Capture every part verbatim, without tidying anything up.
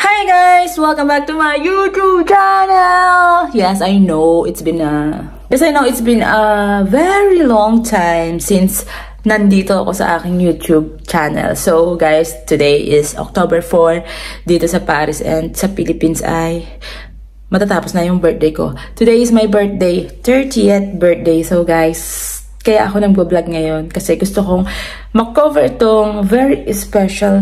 Hi guys! Welcome back to my YouTube channel! Yes, I know it's been a... Yes, I know it's been a very long time since nandito ako sa aking YouTube channel. So guys, today is October fourth dito sa Paris and sa Philippines ay matatapos na yung birthday ko. Today is my birthday, thirtieth birthday. So guys, kaya ako nag-vlog ngayon kasi gusto kong mag-cover itong very special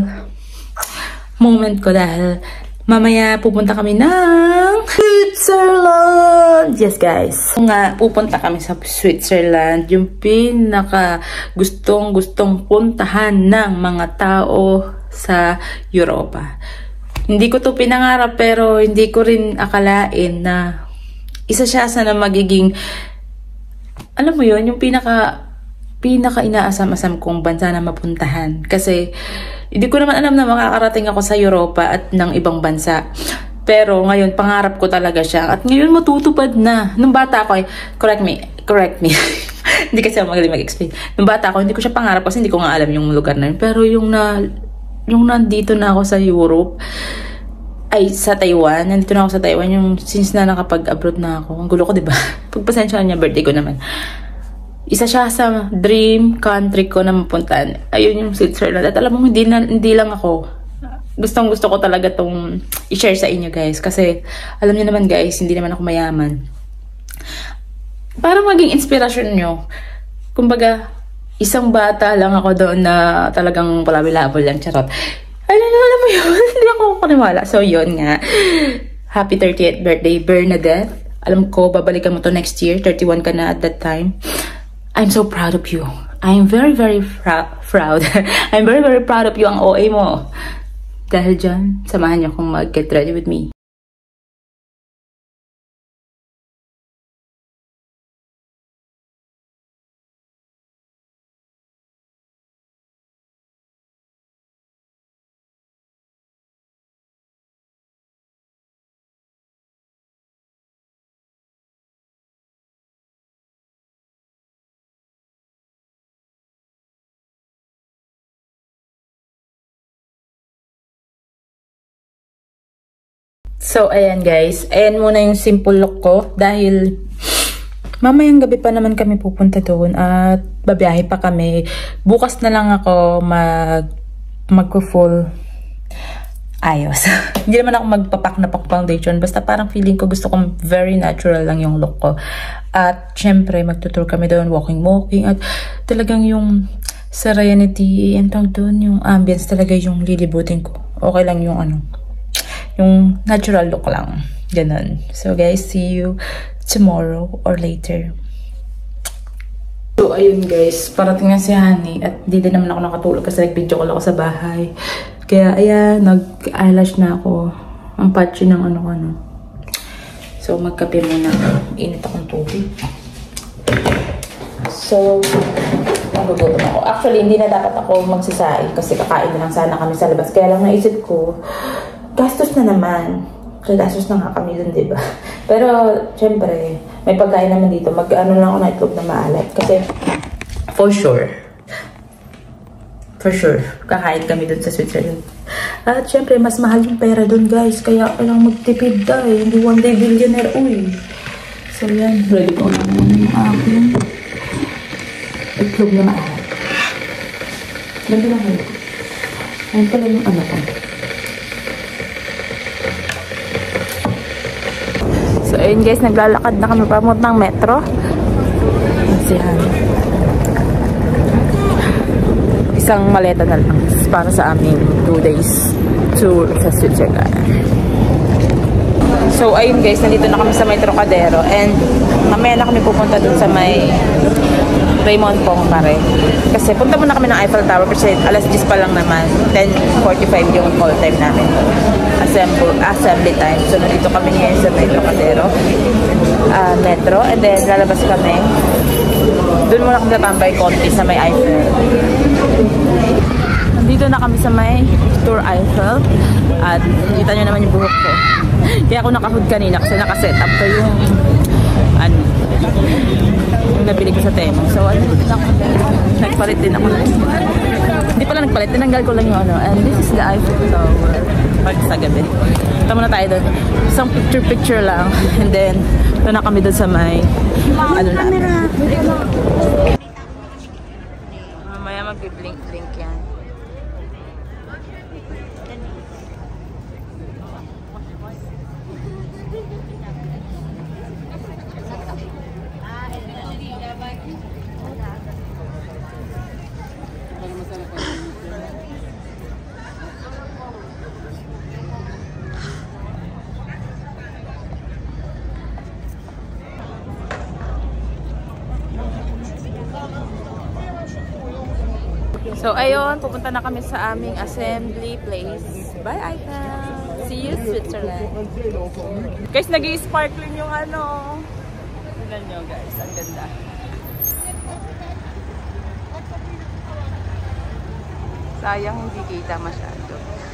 moment ko dahil mamaya pupunta kami ng Switzerland. Yes guys, nga pupunta kami sa Switzerland, yung pinaka gustong gustong puntahan ng mga tao sa Europa. Hindi ko to pinangarap pero hindi ko rin akalain na isa siya sa na magiging, alam mo yon, yung pinaka pinaka inaasam-asam kong bansa na mapuntahan. Kasi hindi ko naman alam na makakarating ako sa Europa at ng ibang bansa. Pero ngayon, pangarap ko talaga siya. At ngayon, matutupad na. Nung bata ako, correct me, correct me. Hindi kasi ako magaling mag-explain. Nung bata ako, hindi ko siya pangarap kasi hindi ko nga alam yung lugar na yun. Pero yung, na, yung nandito na ako sa Europe, ay sa Taiwan, nandito na ako sa Taiwan, yung since na nakapag-abroad na ako. Ang gulo ko, diba? Pagpasensya niya, birthday ko naman. Isa siya sa dream country ko na mapuntahan. Ayun yung Switzerland. At alam mo, hindi, na, hindi lang ako. Gustong gusto ko talaga tong i-share sa inyo guys. Kasi alam niyo naman guys, hindi naman ako mayaman. Para maging inspirasyon nyo. Kumbaga, isang bata lang ako doon na talagang palabi-labol lang. Charot. Alam, alam mo yun? Hindi ako kaniwala. So yun nga. Happy thirtieth birthday, Bernadette. Alam ko, babalikan mo to next year. thirty-one ka na at that time. I'm so proud of you. I'm very, very proud. I'm very, very proud of you ang O A mo. Dahil dyan, samahan niyo akong mag-get ready with me. So, ayan guys. Ayan muna yung simple look ko. Dahil mamayang gabi pa naman kami pupunta doon. At babiyahe pa kami. Bukas na lang ako mag magko-full ayos. Hindi naman ako magpapak na pak foundation. Basta parang feeling ko gusto kong very natural lang yung look ko. At syempre, magtutour kami doon. Walking-walking. At talagang yung serenity. And tawag doon, yung ambience talaga yung lilibutin ko. Okay lang yung ano. Yung natural look lang. Ganun. So guys, see you tomorrow or later. So ayun guys, parating na si Honey at di din naman ako nakatulog kasi nag-video call ako sa bahay. Kaya ayan, nag-eyelash na ako. Ang patchy ng ano-ano. So magkape muna. Init akong tubig. So, magugutom ako. Actually, hindi na dapat ako magsasain kasi kakain na lang sana kami sa labas. Kaya lang naisip ko, gastos na naman. Kaya gastos na nga kami dun, diba? Pero, syempre, may pagkain naman dito. Mag-ano lang ako na itlog na maalat. Kasi, for sure, for sure, kakain kami dun sa Switzerland. At, syempre, mas mahal yung pera dun, guys. Kaya, kailangan magtipid tayo. Hindi one day billionaire, uy. So, yan. Ready ko na muna yung aking itlog na maalat. Ganda lang kayo. Ayun pala yung ano ko. So, ayun guys, naglalakad na kami pamot ng metro. Sihan. Isang maleta na lang para sa aming two days tour sa Switzerland. So, ayun guys, nandito na kami sa may Trocadero and mamaya na kami pupunta dun sa may Raymond Poincaré. Kasi punta muna kami ng Eiffel Tower kasi alas diyes pa lang naman. ten forty-five yung call time namin. Assemble, assembly time. So, nandito kami ngayon sa Metro Cadero. Uh, metro. And then, lalabas kami. Doon muna kami natambay konti sa may Eiffel. Nandito na kami sa may Tour Eiffel. At kita nyo naman yung buhok ko. Kaya ako nakahood kanina kasi nakaset up ko yung ano, yung nabili ko sa Temo. So, ano, nagpalit din ako. Hindi pala nagpalit, tinanggal ko lang yung ano. And this is the Eiffel Tower. pag sa gabi. Ito muna tayo doon. Isang picture-picture lang. And then, ito na kami doon sa may ano na. Mamaya mag-blink-blink yan. So, ayun, pupunta na kami sa aming assembly place. Bye, Aika! See you, Switzerland! Guys, nag-i-sparkling yung ano. Tignan nyo, guys. Ang ganda. Sayang, hindi kita masyado.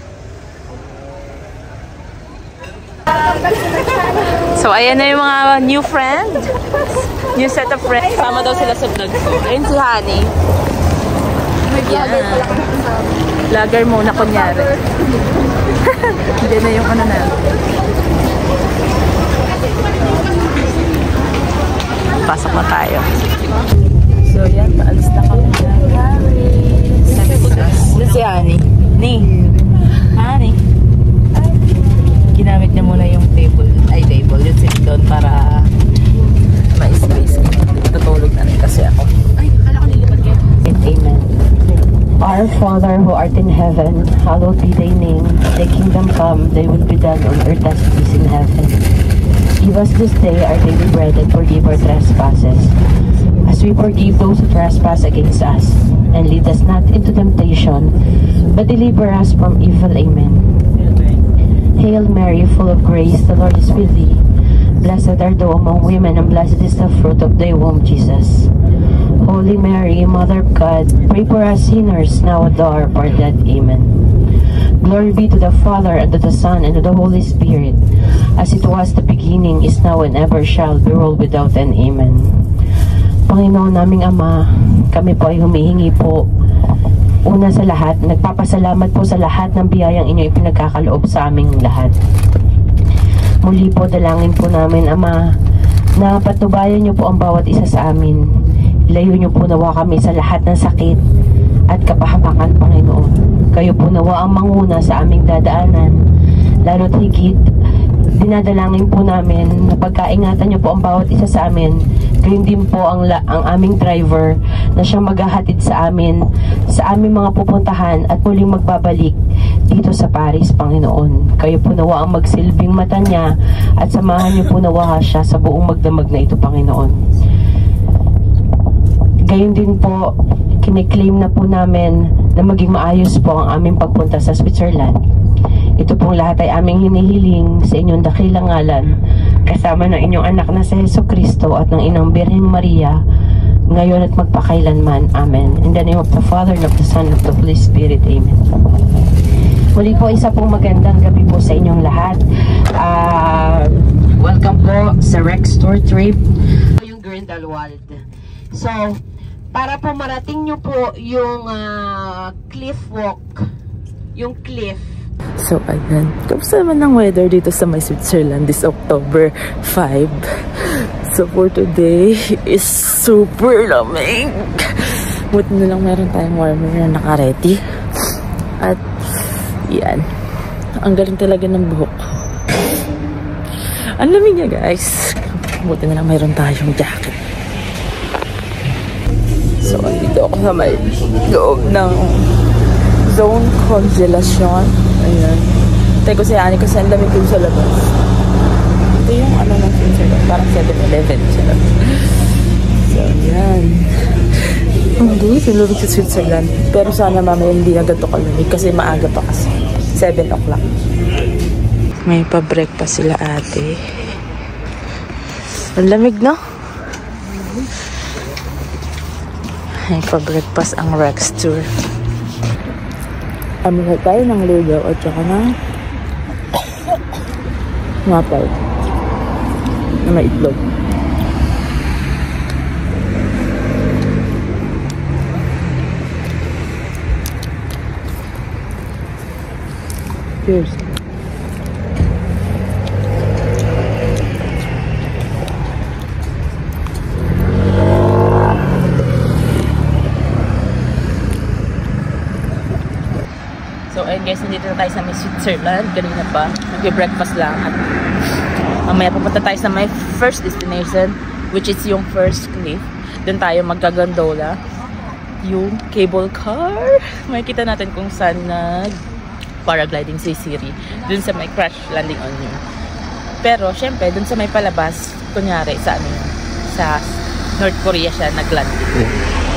So, ayan na yung mga new friend. New set of friends. Sama daw sila sa vlog ko. Ayun si Honey. Yeah. Vlogger muna kunyari. Hindi na yung ano na. Pasok na tayo. So yan, paalis na kami ng Paris. Doon si Honey. Ni. Honey. Ginamit niya muna yung table. Ay, table. Yung sit doon para ma-space. Tutulog na rin kasi ako. Ay, akala ko nilipad kayo. Amen. Our Father who art in heaven, hallowed be thy name. Thy kingdom come, thy will be done on earth as it is in heaven. Give us this day our daily bread and forgive our trespasses, as we forgive those who trespass against us. And lead us not into temptation, but deliver us from evil. Amen. Hail Mary, full of grace, the Lord is with thee. Blessed art thou among women, and blessed is the fruit of thy womb, Jesus. Holy Mary, Mother of God, pray for us sinners, now at the hour of our death. Amen. Glory be to the Father, and to the Son, and to the Holy Spirit, as it was the beginning, is now, and ever shall be, world without end. Amen. Panginoon naming Ama, kami po ay humihingi po, una sa lahat, nagpapasalamat po sa lahat ng biyayang inyo ipinagkakaloob sa aming lahat. Muli po, dalangin po namin, Ama, na patnubayan niyo po ang bawat isa sa amin. Ilayo niyo po nawa kami sa lahat ng sakit at kapahamakan, Panginoon. Kayo po nawa ang manguna sa aming dadaanan. Lalo't higit, dinadalangin po namin na pagkaingatan niyo po ang bawat isa sa amin. Gayon din po ang, ang aming driver na siyang maghahatid sa amin, sa aming mga pupuntahan at muling magbabalik dito sa Paris, Panginoon. Kayo po nawa ang magsilbing mata niya at samahan niyo po nawa siya sa buong magdamag na ito, Panginoon. Gayon din po, kiniklaim na po namin na maging maayos po ang aming pagpunta sa Switzerland. Ito pong lahat ay aming hinihiling sa inyong dakilang ngalan, kasama ng inyong anak na si Jesucristo at ng inang Birheng Maria, ngayon at magpakailanman. Amen. In the name of the Father, and of the Son, and of the Holy Spirit. Amen. Muli po, isa pong magandang gabi po sa inyong lahat. Uh, welcome po sa Rex Tour Trip, yung Grindelwald. So, para po marating nyo po yung uh, cliff walk, yung cliff. So, ayan. Kamusta naman ang weather dito sa may Switzerland this October fifth? So, for today is super lamig. Buti na lang meron tayong warmer na naka-ready. At, yan. Ang galing talaga ng buhok. Ang lamig niya, guys. Buti na lang meron tayong jacket. So, dito ako sa may loob ng zone congelation. Ayan. Tayo ko si Ani kasi ang lamig dun sa labas. Ito yung ano ng Switzerland. Parang seven eleven siya. So, yan. Hindi, sinulog sa Switzerland. Pero sana mamaya hindi agad ito kalamig kasi maaga pa kasi. seven o'clock. May pa-breakfast sila ate. Ang lamig, no? May pa-breakfast ang Rex Tour. Amila tayo ng lugaw at saka ng mapal na may itlog. Cheers. guys, nandito na tayo sa may Switzerland. Kanina pa, nag-breakfast lang. At mamaya pupunta tayo sa my first destination, which is yung first cliff. Doon tayo magkagondola. Yung cable car. Makikita natin kung saan nag-paragliding si Siri. Doon sa may crash landing on you. Pero, syempre, doon sa may palabas, kunyari, sa ano yun, sa North Korea siya nag-landing.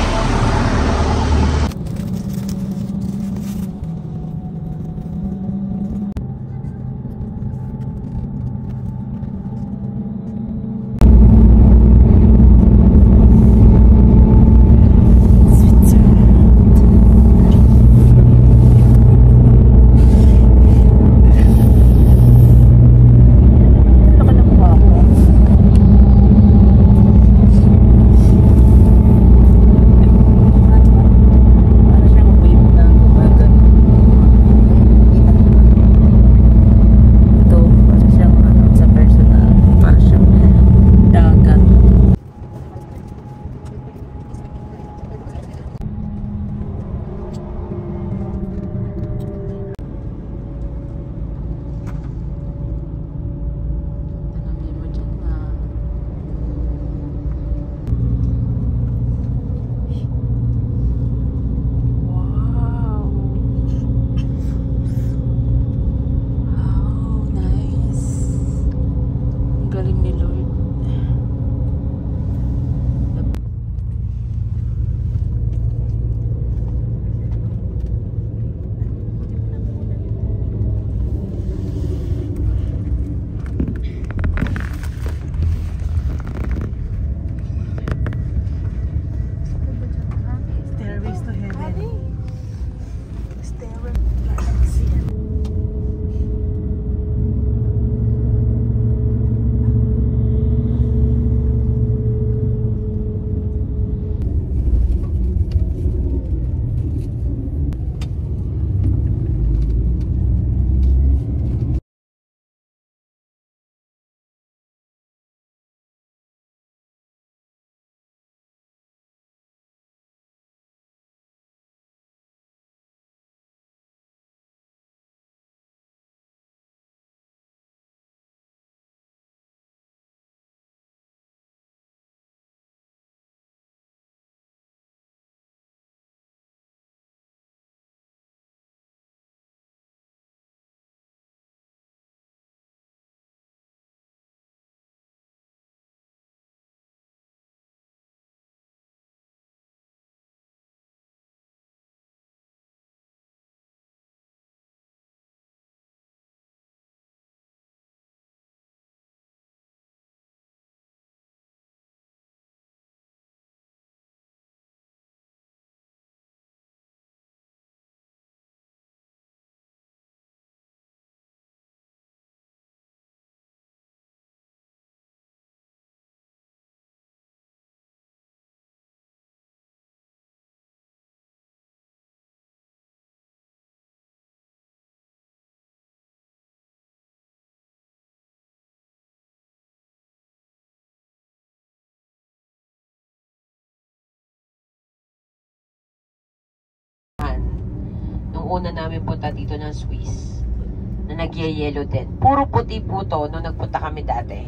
Una namin punta dito ng Swiss na nagyayelo din. Puro puti po to nung nagpunta kami dati.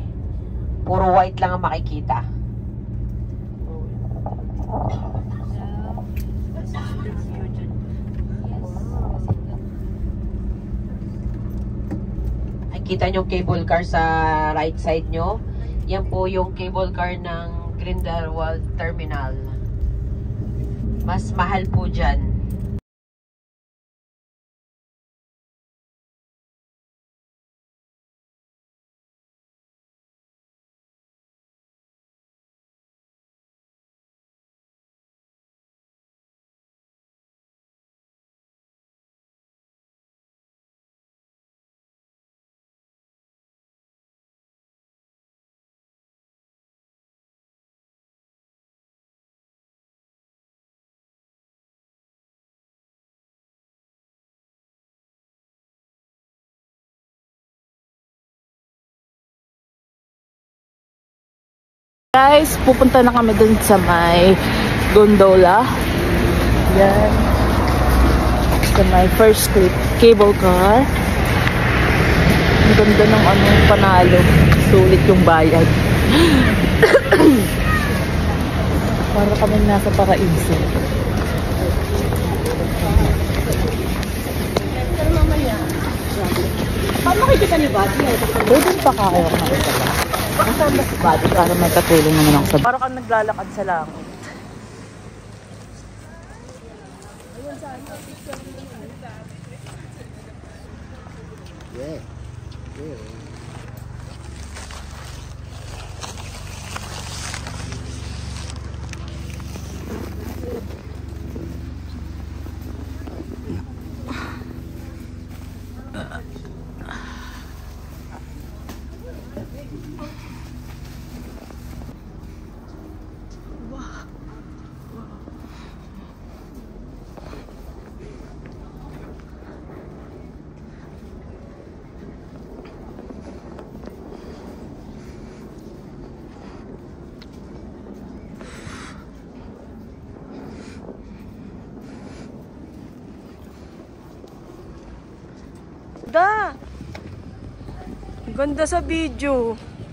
Puro white lang ang makikita. Ay, kita nyo cable car sa right side nyo. Yan po yung cable car ng Grindelwald Terminal. Mas mahal po dyan. Guys, pupunta na kami dun sa may gondola. Yan. sa my first trip, cable car. Ang ganda ng ano, panalo. Sulit yung bayad. Para kami nasa paraiso. Paano makikita ni Buddy? Pwede pa kaya ako nakita ba? Masaan ba si Buddy para may katulong naman ako sa... Parang kang naglalakad sa langit. Yeah. Yeah. Da! Ganda sa video.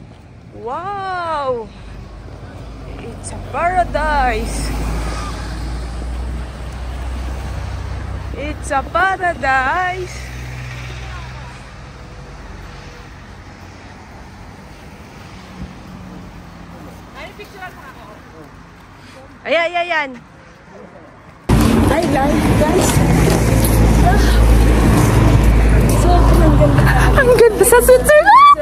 Wow! It's a paradise. It's a paradise. Ayan, ayan, ayan. Hi guys, guys. Ang ganda sa Switzerland!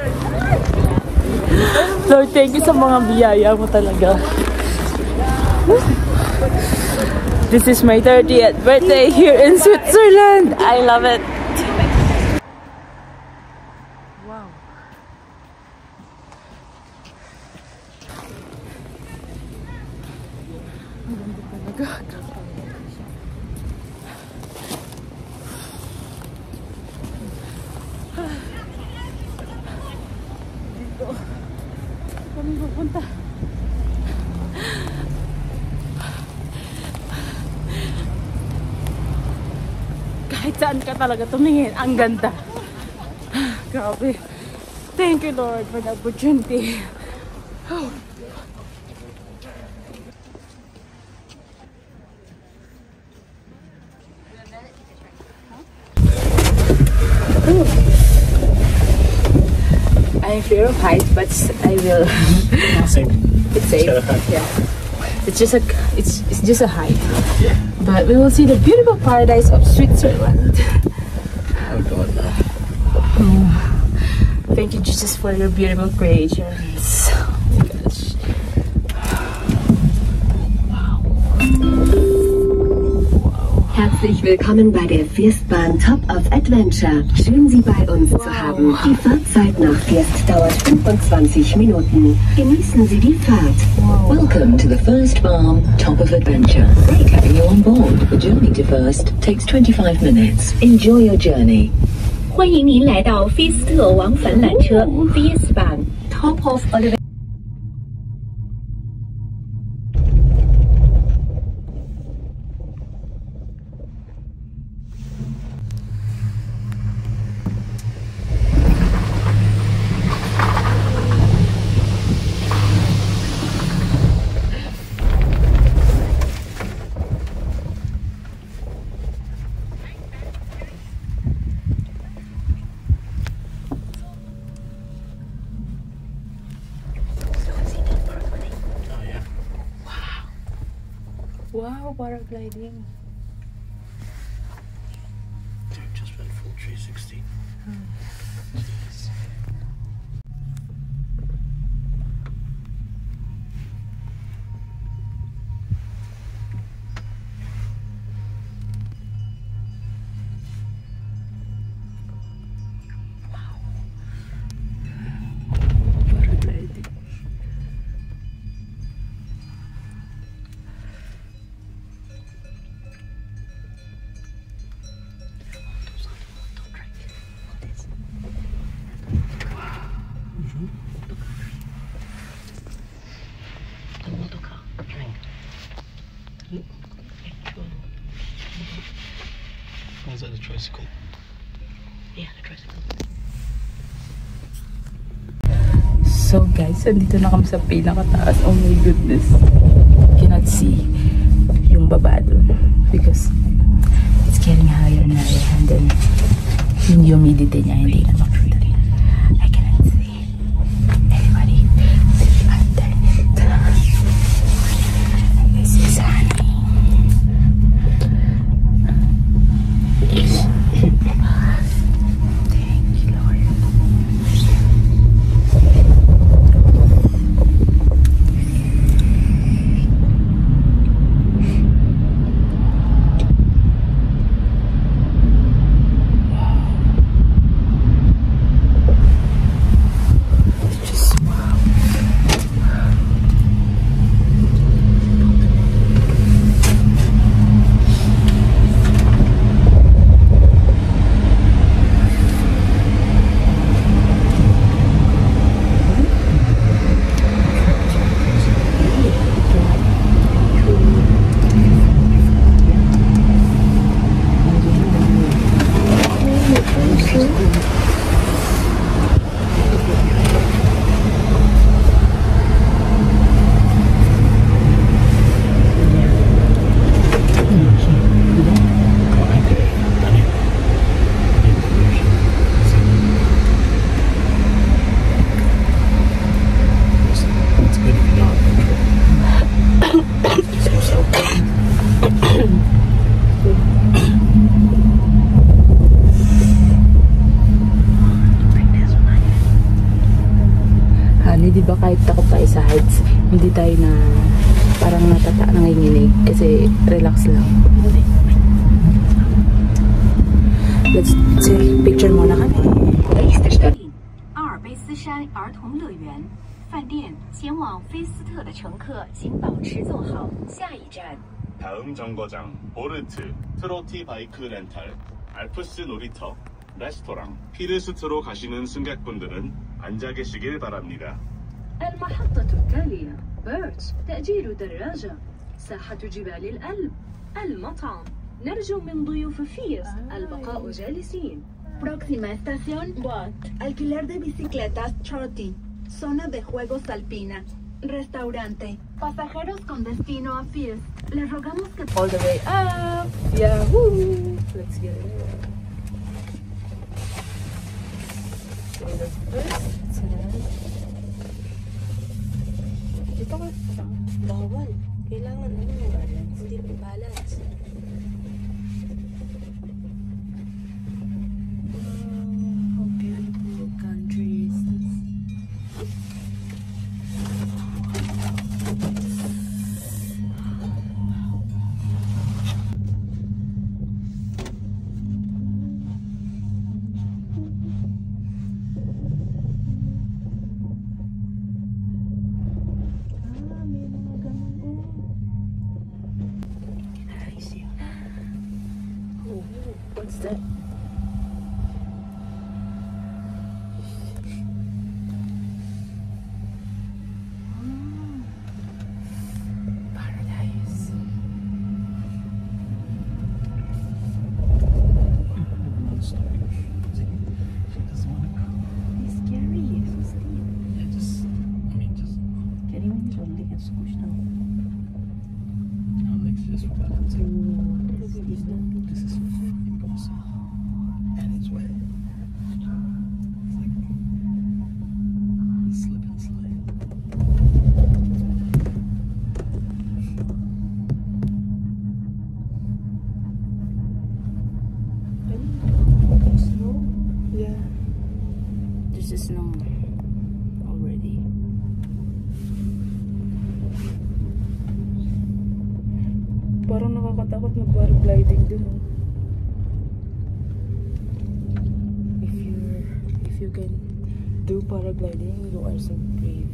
Lord, thank you sa mga biyaya mo talaga. This is my thirtieth birthday here in Switzerland. I love it. Wow. Ang ganda talaga. Kami pupunta. Kahit saan ka talaga tumingin, ang ganda. Grabe. Thank you, Lord, for the opportunity. Oh. I'm fear of heights, but I will. Same. It's safe. Yeah. It's just a. It's it's just a height. Yeah. But we will see the beautiful paradise of Switzerland. Oh God, no. Oh, thank you, Jesus, for your beautiful creations. Oh my gosh. Herzlich willkommen bei der Firstbahn Top of Adventure. Schön, Sie bei uns wow. zu haben. Die Fahrtzeit nach First dauert fünfundzwanzig Minuten. Genießen Sie die Fahrt. Wow. Welcome to the Firstbahn Top of Adventure. Great having you on board. The journey to First takes twenty-five minutes. Enjoy your journey. 欢迎您来到菲斯特往返缆车 Firstbahn Top of Adventure。 Wow, paragliding. Just went full three sixty. Hmm. tricycle. Yeah, the tricycle. So guys, andito na kami sa pinakataas. Oh my goodness. Cannot see yung baba dun because it's getting higher and higher, and then yung humidity niya hindi na makita. I cannot see anybody underneath. This is honey. Thank you, Lord. Di ba kahit takot tayo sa heights, hindi tayo na parang natata nanginginig kasi relax lang. Let's take picture muna kami. 阿尔卑斯山儿童乐园饭店前往菲斯特的乘客请保持坐好。下一站 다음 정거장 보르트, 트로티 바이크 렌탈, 알프스 놀이터, 레스토랑, 피르스트로 가시는 승객분들은 앉아 계시길 바랍니다. المحطة التالية بيرتش تأجير دراجة ساحة جبال الألب المطعم نرجو من ضيوف فيس البقاء جالسين. Próxima estación Bot. Alquiler de bicicletas Trotty. Zona de juegos alpina. Restaurante. Pasajeros con destino a Fierce. Les rogamos que All the way up. Yahoo! Let's get it. So the first time. Dito ka. Bawal. Kailangan ano, balance. Hindi mo balance. How beautiful country is this? What's that? Paradise. She doesn't want to go. It's scary. It's so steep. Yeah, just, I mean, just, Can you imagine? They get squished out. no, like, just for balancing. This is This is impossible. And it's wet. It's like, slip and slide. snow. Yeah. There's a snow already. Parang nakakatakot mag-paragliding dun. Oh. If you if you can do paragliding, you are so brave.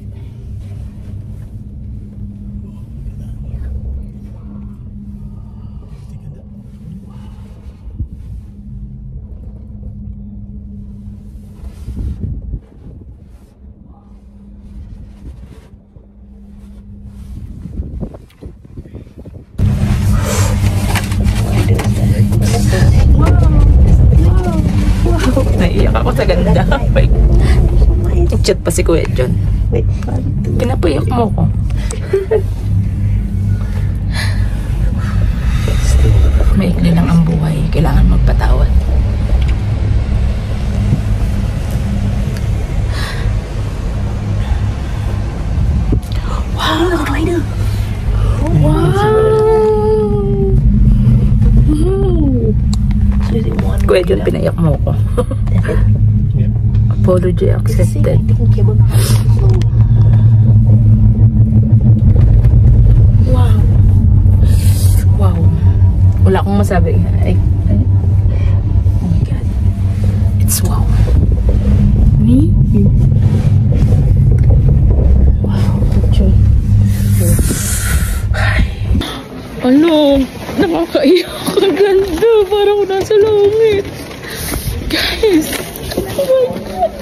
Wow. Chat pa si Kuya John. Pinapayak mo ko. Maikli lang ang buhay. Kailangan magpatawad. Wow! Wow! Kuya John, pinayak mo ko. Apology accepted. Wow. Wow. Wala akong masabi. Ay, ay. Oh my God. It's wow. Me? Wow. Picture. Ano? Nakakaiyak. Ang ganda. Parang ako nasa langit. Guys. Oh my God.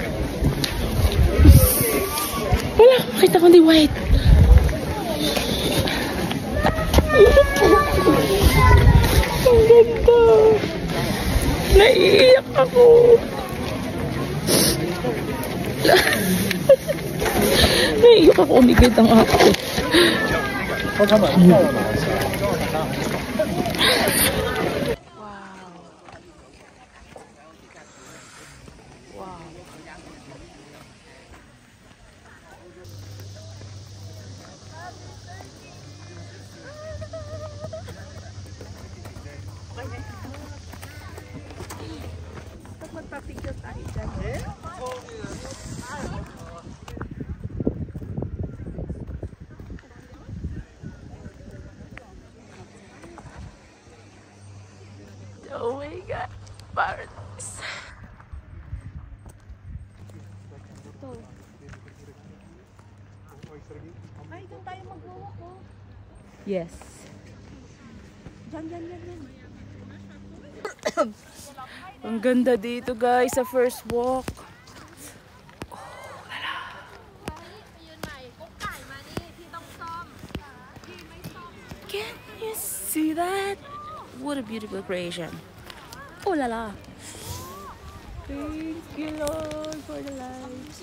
Wala. Makita ko di white. Ang ganda. Naiiyak ako. Naiiyak ako. Umigit ang ako. Oh my God, paradise. Ay, doon tayo mag-walk ko. Yes. Diyan, diyan, diyan, diyan. Ang ganda dito guys sa first walk. Can you see that? What a beautiful creation. Oh la la. Thank you Lord for the life.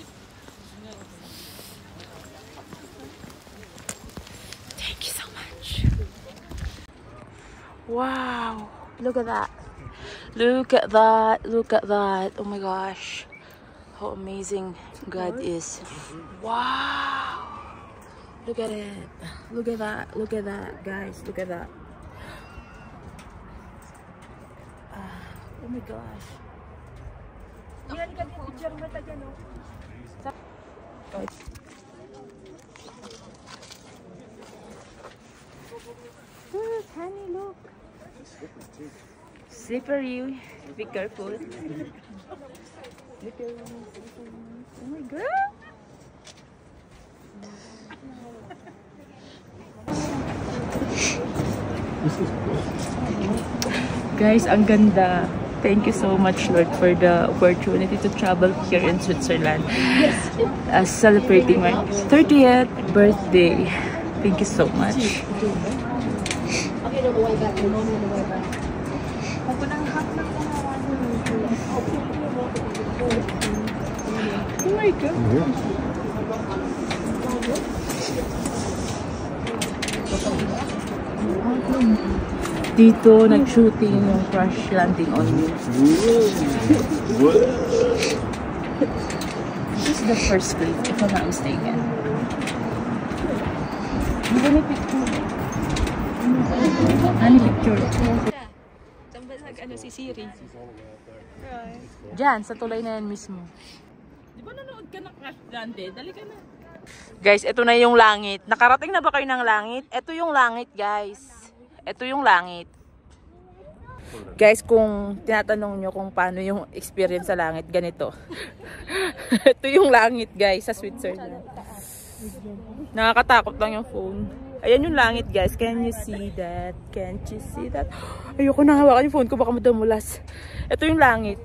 Thank you so much. Wow. Look at that. Look at that. Look at that. Oh my gosh. How amazing God is. Wow. Look at it. Look at that. Look at that, guys. Look at that. Oh my gosh. Yan ka din, picture mo tayo, no? Look, honey, look. Slippery. Be careful. Slippery. Oh my God. Guys, ang ganda. Thank you so much, Lord, for the opportunity to travel here in Switzerland. Yes. Uh, celebrating my thirtieth birthday. Thank you so much. Okay, no, way back. No, no, no, way back. Oh my God. Dito, nag-shooting yung Crash Landing on You. This is the first clip, if I'm not mistaken. Hindi ba may picture? Ano picture? Saan ba nag-ano si Siri? Diyan, sa tulay na yan mismo. Di ba nanood ka ng Crash Landing? Dali ka na. Guys, ito na yung langit. Nakarating na ba kayo ng langit? Ito yung langit, guys. Ito yung langit. Guys, kung tinatanong nyo kung paano yung experience sa langit, ganito. Ito yung langit, guys, sa Switzerland. Nakakatakot lang yung phone. Ayan yung langit, guys. Can you see that? Can't you see that? Ayoko na hawakan yung phone ko, baka madumulas. Ito yung langit.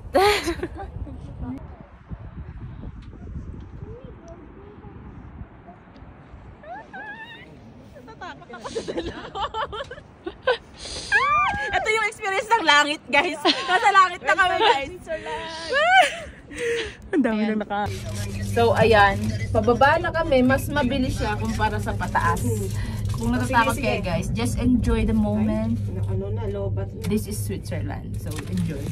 Ito yung experience ng langit, guys. Nasa langit na kami, guys. Ang dami nang naka... So, ayan. Pababa na kami. Mas mabilis siya kumpara sa pataas. Kung natatakot kayo guys, just enjoy the moment. This is Switzerland. So, enjoy.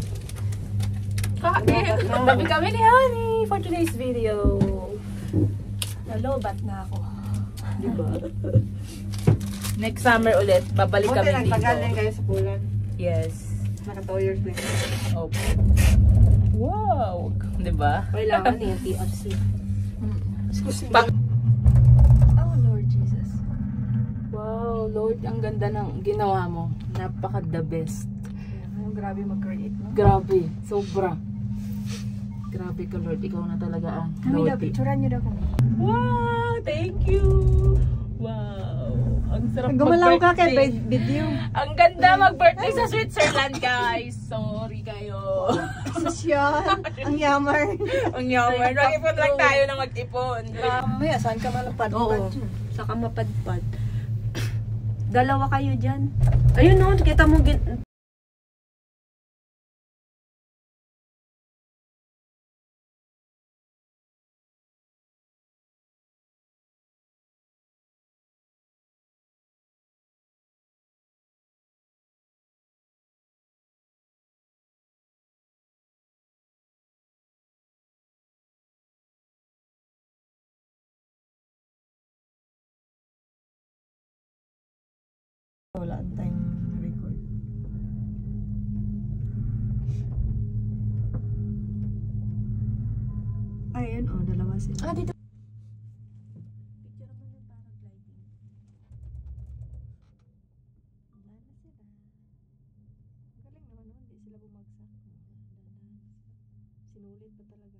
Kami kami ni Honey for today's video. Nalobat na ako. Diba? Next summer ulit, babalik kami dito. Tagal din kayo sa Poland. Yes. Naka two years din. Okay. Wow! Diba? Kailangan yung T F C. Excuse me. Oh, Lord Jesus. Wow, Lord, ang ganda ng ginawa mo. Napaka the best. Ang grabe mag-create, no? Grabe, sobra. Grabe ka, Lord. Ikaw na talaga ang Kami daw, Lord. picturean niyo daw kami. Wow! Thank you! Wow! Ang sarap Gumalaw ka kay mag-birthday. video. Ang ganda mag-birthday sa Switzerland, guys. Sorry kayo. Sosyal. Ang yamar. Ang yaman. Mag-ipon lang tayo na mag-ipon. Mamaya, saan ka malapad? Oo. Saka mapadpad. Dalawa kayo dyan. Ayun no, kita mo gin... Wala ang time record. Ayun, oh, dalawa sila. Ah, dito. Picture mo ng paragliding. Wala na sila. Galing naman, no? Hindi sila bumagsak. Sinulit pa talaga.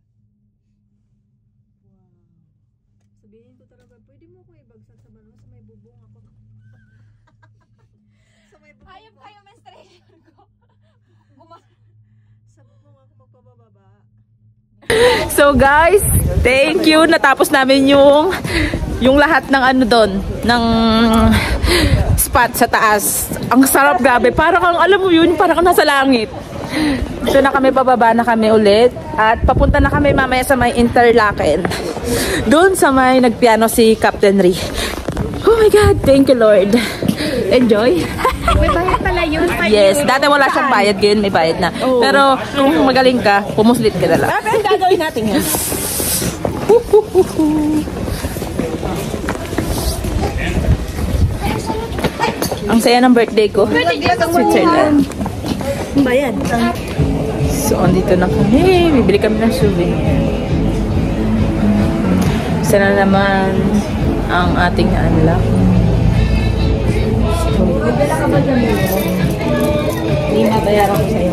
Wow. Sabihin ko talaga, pwede mo ko ibagsak sa bano sa may bubong ako. Sa may bubong Hayop ko. kayo menstruation ko. Guma- Sa bubong ako magpababa. So guys, thank you. Natapos namin yung yung lahat ng ano doon, ng spot sa taas. Ang sarap, grabe. Parang kang, alam mo yun, parang kang nasa langit. So na kami, pababa na kami ulit. At papunta na kami mamaya sa may Interlaken. Doon sa may nagpiano si Captain Ri. Oh my God, thank you Lord. Enjoy. May bayad pala yun. Yes, dati wala siyang bayad, ngayon may bayad na. Pero kung magaling ka, pumuslit ka na lang. Pero ang gagawin natin yan. Ang saya ng birthday ko. Switzerland. Bayad. So, andito na kami. Bibili kami ng souvenir. Sana naman ang ating unlock. Magdala ka ba dyan mo? Hindi mabayaran ko sa'yo.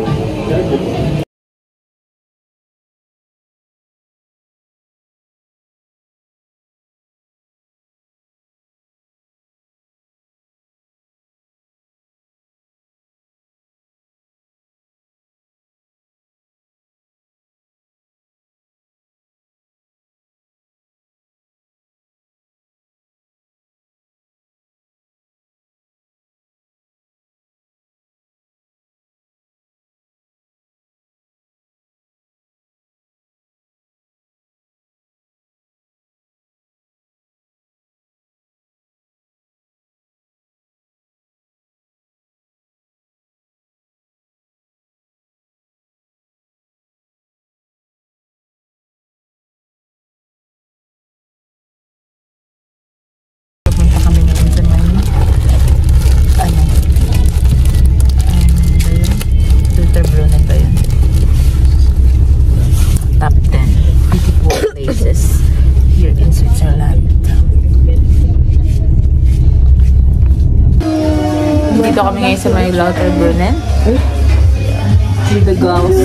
Dito kami ngayon sa may Lauterbrunnen. With the girls.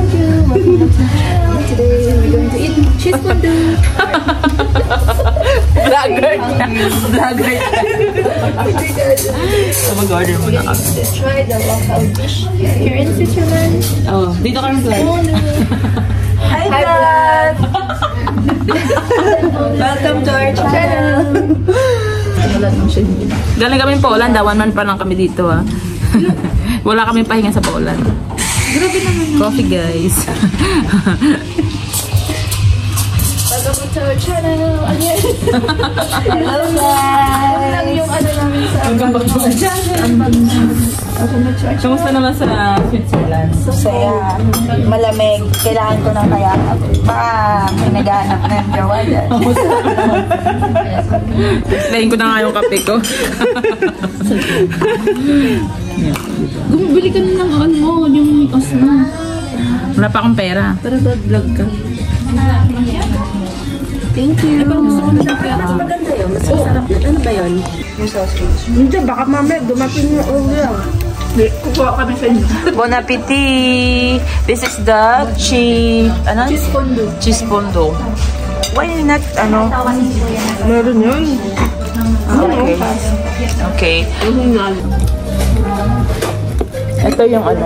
Today we're going to eat cheese fondue. Vlogger niya. Vlogger niya. So mag-order muna kami. Try the local dish here in Switzerland. Oh, dito kami vlog. Hi vlog! Welcome to our channel. Galing kami Poland, one month pa lang kami dito ah. Wala kami pahinga sa Poland. Grabe naman yun. Coffee, guys. Welcome to our channel. Again. Hello, guys. Ano lang yung ano namin sa... Welcome back to our channel. Kamusta naman sa Switzerland? Saya. Malamig. Kailangan ko ng kaya. Baka may naghahanap na yung gawa dyan. Explain ko na nga yung kape ko. Gumabili ka na ng ano, yung osma. Wala pa akong pera. Para vlog ka. Thank you. Ay, parang gusto ko na siya pera. Mas maganda yun. Mas masarap yun. Ano ba yun? Yung sausage. Hindi, baka mamaya dumating yung ulo. Kukuha kami sa inyo. Bon appetit! This is the cheese... Ano? Cheese pondo. Cheese pondo. Why not, ano? Meron yun. Okay. Okay. Ito yung ano.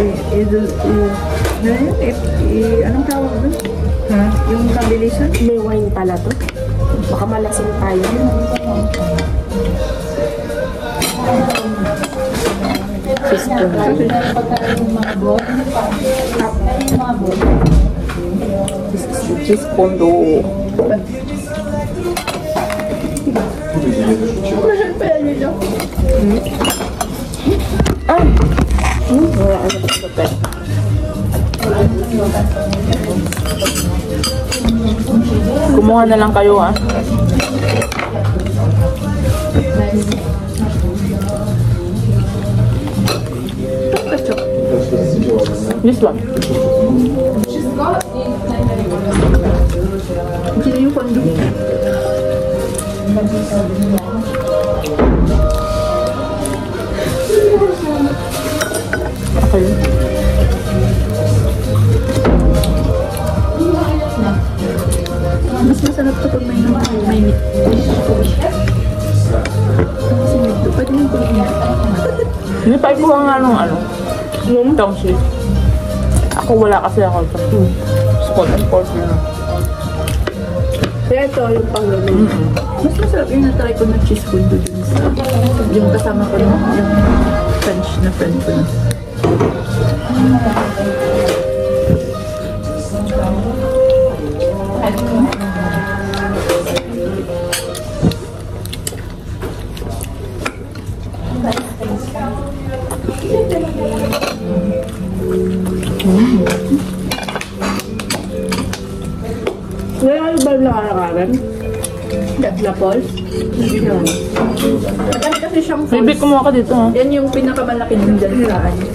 Anong tawag doon? Ha? Yung combination? May wine pala to. Baka malasing tayo. Cheese pondo. This is the cheese pondo. Ah! Hmm, wala ka na sa pet. Kumuha na lang kayo, ah. This one. Sino yung pondo? Okay. Mas masarap kapag may may meat. Kasi meat to. Pwede nang kulit niya. Hindi pa ikuha nga nung ano. Yung tongsik. Ako wala kasi ako ito. Spot and pork na. Kaya ito yung panglaman. Mas masarap yung natry ko ng cheese pondo dun sa yung kasama ko yung, yung French na friend ko na. Wala yung ba nakarakaran? Datlapol? Yun. Madami kasi siyang falls. Baby, kumuha ka dito, ha? Yan yung pinakamalaki din dyan sa ano.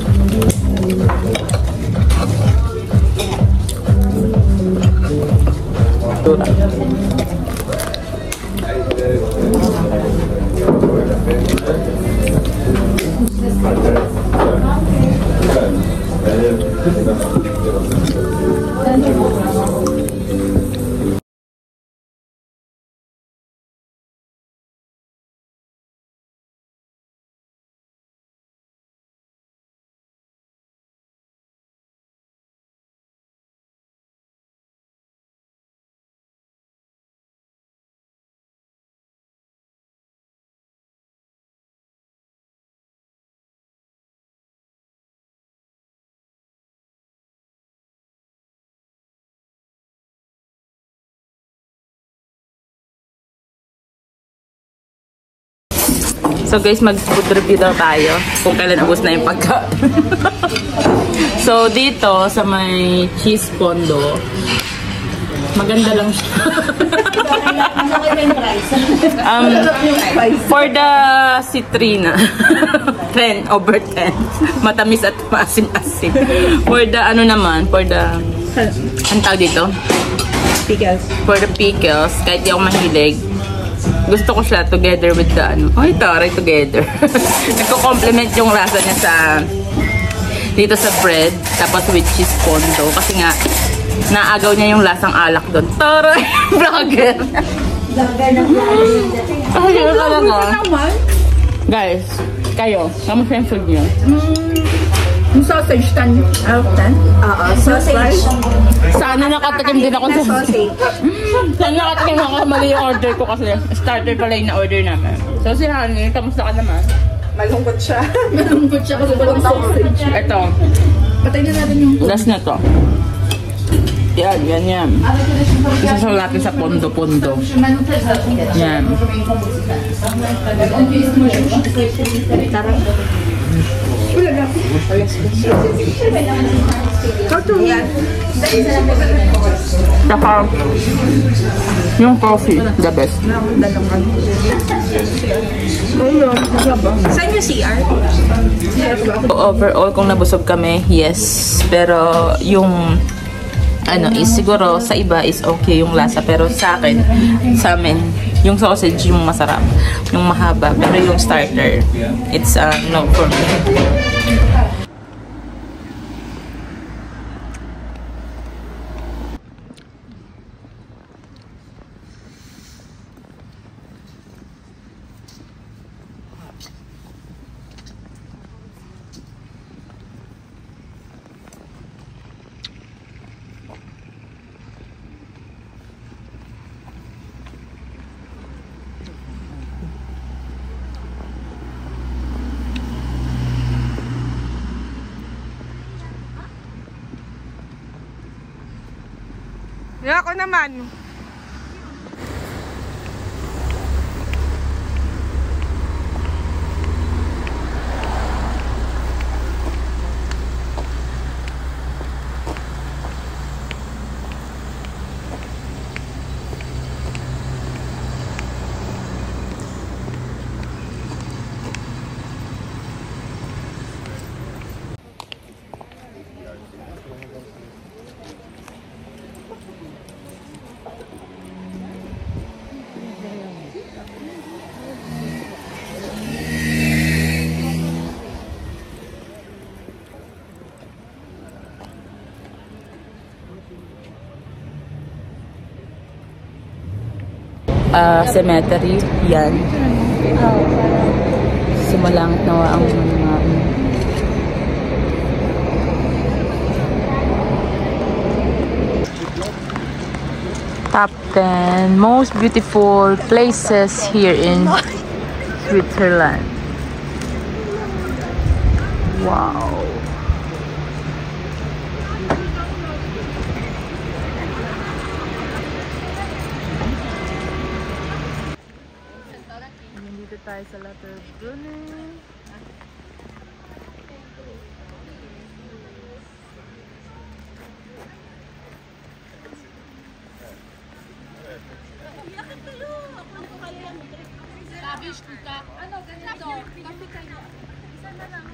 So guys, mag-food review daw tayo kung kailan ubos na yung pagkain. So dito sa may cheese pondo, maganda lang siya. um, for the citrina, ten over ten. Matamis at maasim-asim. For the ano naman, for the, ang tawag dito? Pickles. For the pickles, kahit di ako mahilig, gusto ko siya together with the ano. Ay, taray together. Nagko-complement yung lasa niya sa dito sa bread, tapos with cheese pondo. Kasi nga, naagaw niya yung lasang alak doon. Taray! Vlogger! Vlogger na vlogger yung dating. Ay, yun talaga. Guys, kayo, kamusta yung food niyo? Yung sausage, ten out of ten? Oo, sausage. Sana nakatikim din ako sa sausage. Sana nakatikim ako, mali yung order ko kasi starter pala yung na-order namin. So si Honey, kamusta ka naman? Malungkot siya. Malungkot siya kasi walang sausage. Ito. Patay na natin yung... Last na to. Yan, yan, yan. Isasulapin sa pondo-pondo. Yan. Tara. Saka, yung coffee, the best. Saan yung C R? Overall, kung nabusog kami, yes. Pero yung ano is siguro sa iba is okay yung lasa, pero sa akin, sa amin, yung sausage yung masarap, yung mahaba, pero yung starter, it's uh, no for me. Yeah, ako naman. Uh, cemetery, yan. Sumalangit na ang mga top ten most beautiful places here in Switzerland. Wow. Dito tayo sa Lauterbrunnen. Ano, ganito. Kapi kayo. Isa na lang.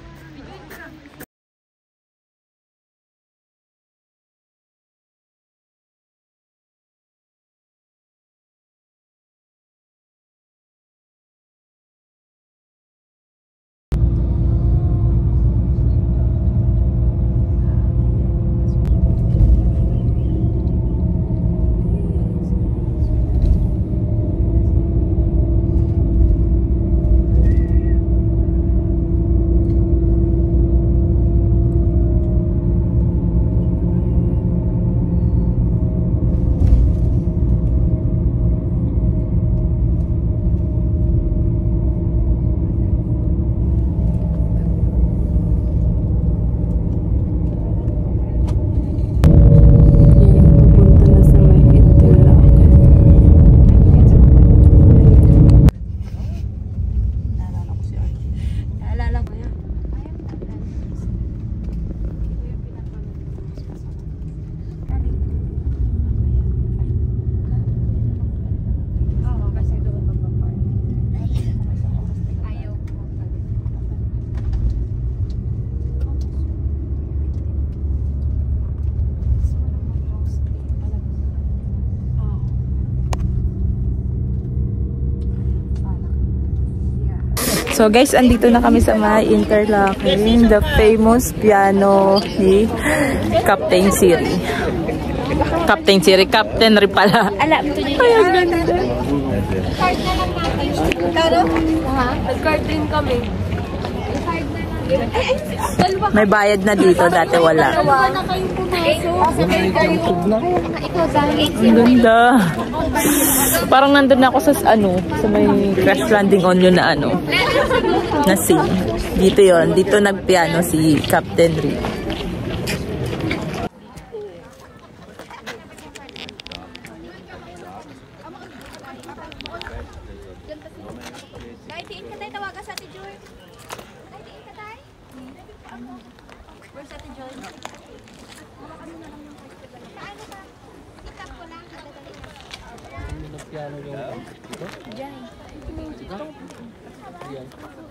So guys, andito na kami sa may Interlaken, the famous piano ni Captain Siri. Captain Siri, Captain rin pala. Alam mo niyo. Ay, ang ganda. Card na lang natin. Pero, ha? Nag-card din kami. May bayad na dito, dati wala. Dalawa na kayong pumasok. Ang ganda. Parang nandun na ako sa ano, sa may Crash Landing on yun na ano, na scene. Dito yon, dito nagpiano si Captain Ri. ka sa Ate Joy. Ay, di ka tayo. Where's Ate Joy? Wala kami na lang yung kayo. Paano ba? Itap ko lang. Piano yung ito? Diyan. Diyan.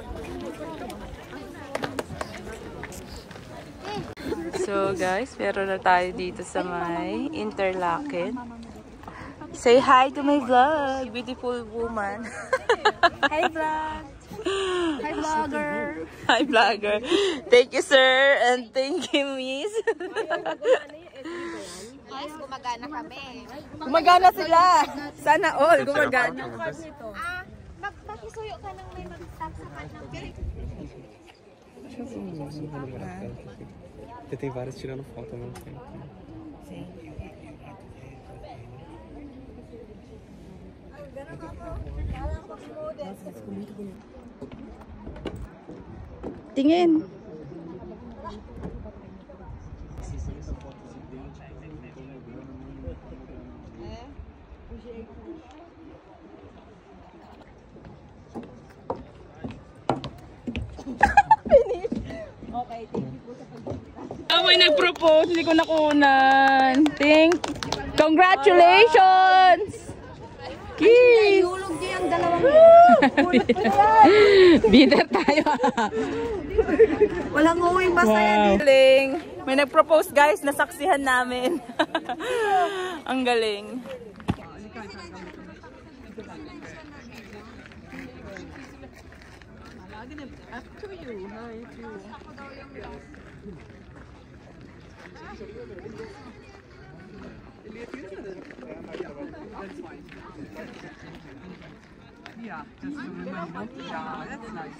So guys, meron na tayo dito sa may Interlaken. Say hi to my vlog, beautiful woman. Hi vlog. Hi vlogger. Hi vlogger. Thank you sir and thank you miss. Yes, gumagana kami. Gumagana sila. Sana all gumagana. Ah, mag makisuyo ka nang may mag-stop sa kanang. Tem vários tirando foto ao mesmo tempo. Sim. Tingin. Okay, thank you po sa pagpunta. Oh, may nag-propose, hindi ko nakunan. Thank Congratulations! Kiss! Hulog niya ang dalawang yun. Bitter tayo. Walang uwing basta wow. Galing. May nag-propose guys, nasaksihan namin. Ang galing. Up to you, how you feel? Yeah, just remember. Yeah, that's nice.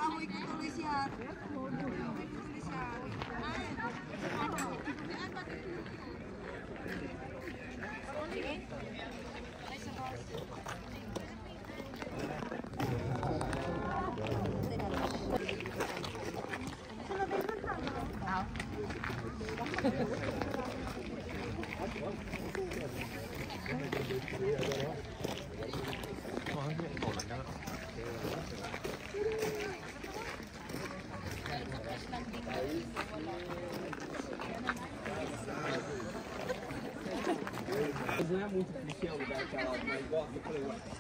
Não é muito clichê o lugar que ela mais gosta, eu falei, ué,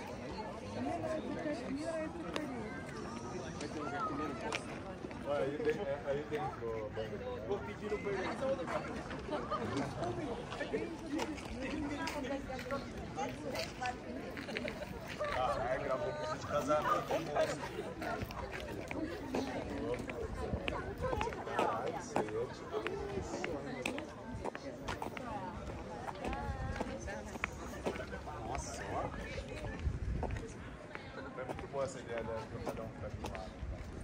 aí dentro, aí dentro, vou pedir o banheiro. Ah, é, gravou um pouco de casamento. Ah, isso aí é tipo... Nossa, ó. Foi muito boa essa ideia da cada um ficar de lado.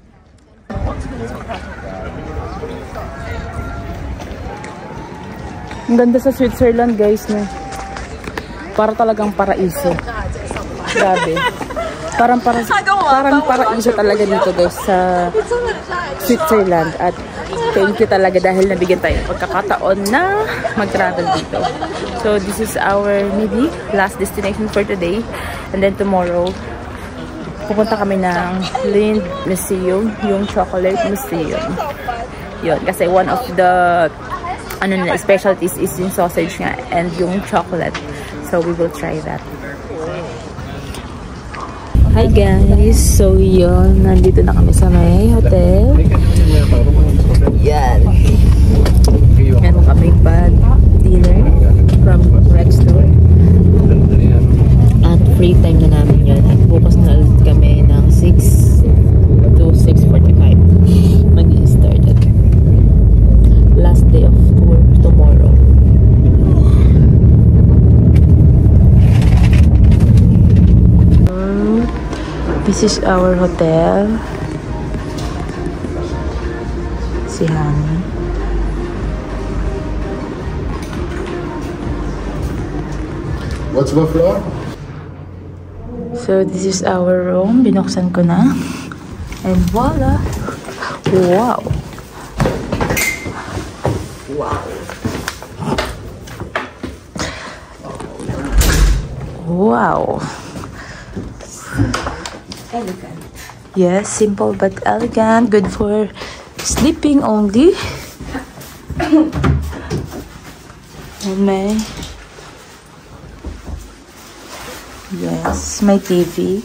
Ang ganda sa Switzerland guys, no? Para talagang paraiso. Grabe. Parang para parang paraiso talaga dito guys sa Switzerland. At thank you talaga dahil nabigyan tayo ng pagkakataon na mag-travel dito. So this is our maybe last destination for today. And then tomorrow, pupunta kami ng Lind Museum, yung Chocolate Museum. Yun, kasi one of the ano na, specialties is yung sausage nga and yung chocolate. So we will try that. Hi guys! So yun, nandito na kami sa may hotel. Yan. Meron kaming bad dinner from Rex Store. At free time na namin yun. At bukas na ulit kami ng six to six forty-five. Mag-i-start at last day of tour tomorrow. This is our hotel. Si Honey. What's the floor? So this is our room. Binuksan ko na. And voila! Wow! Wow! Wow! Elegant. Yes, simple but elegant. Good for sleeping only. And may... Yes, may T V.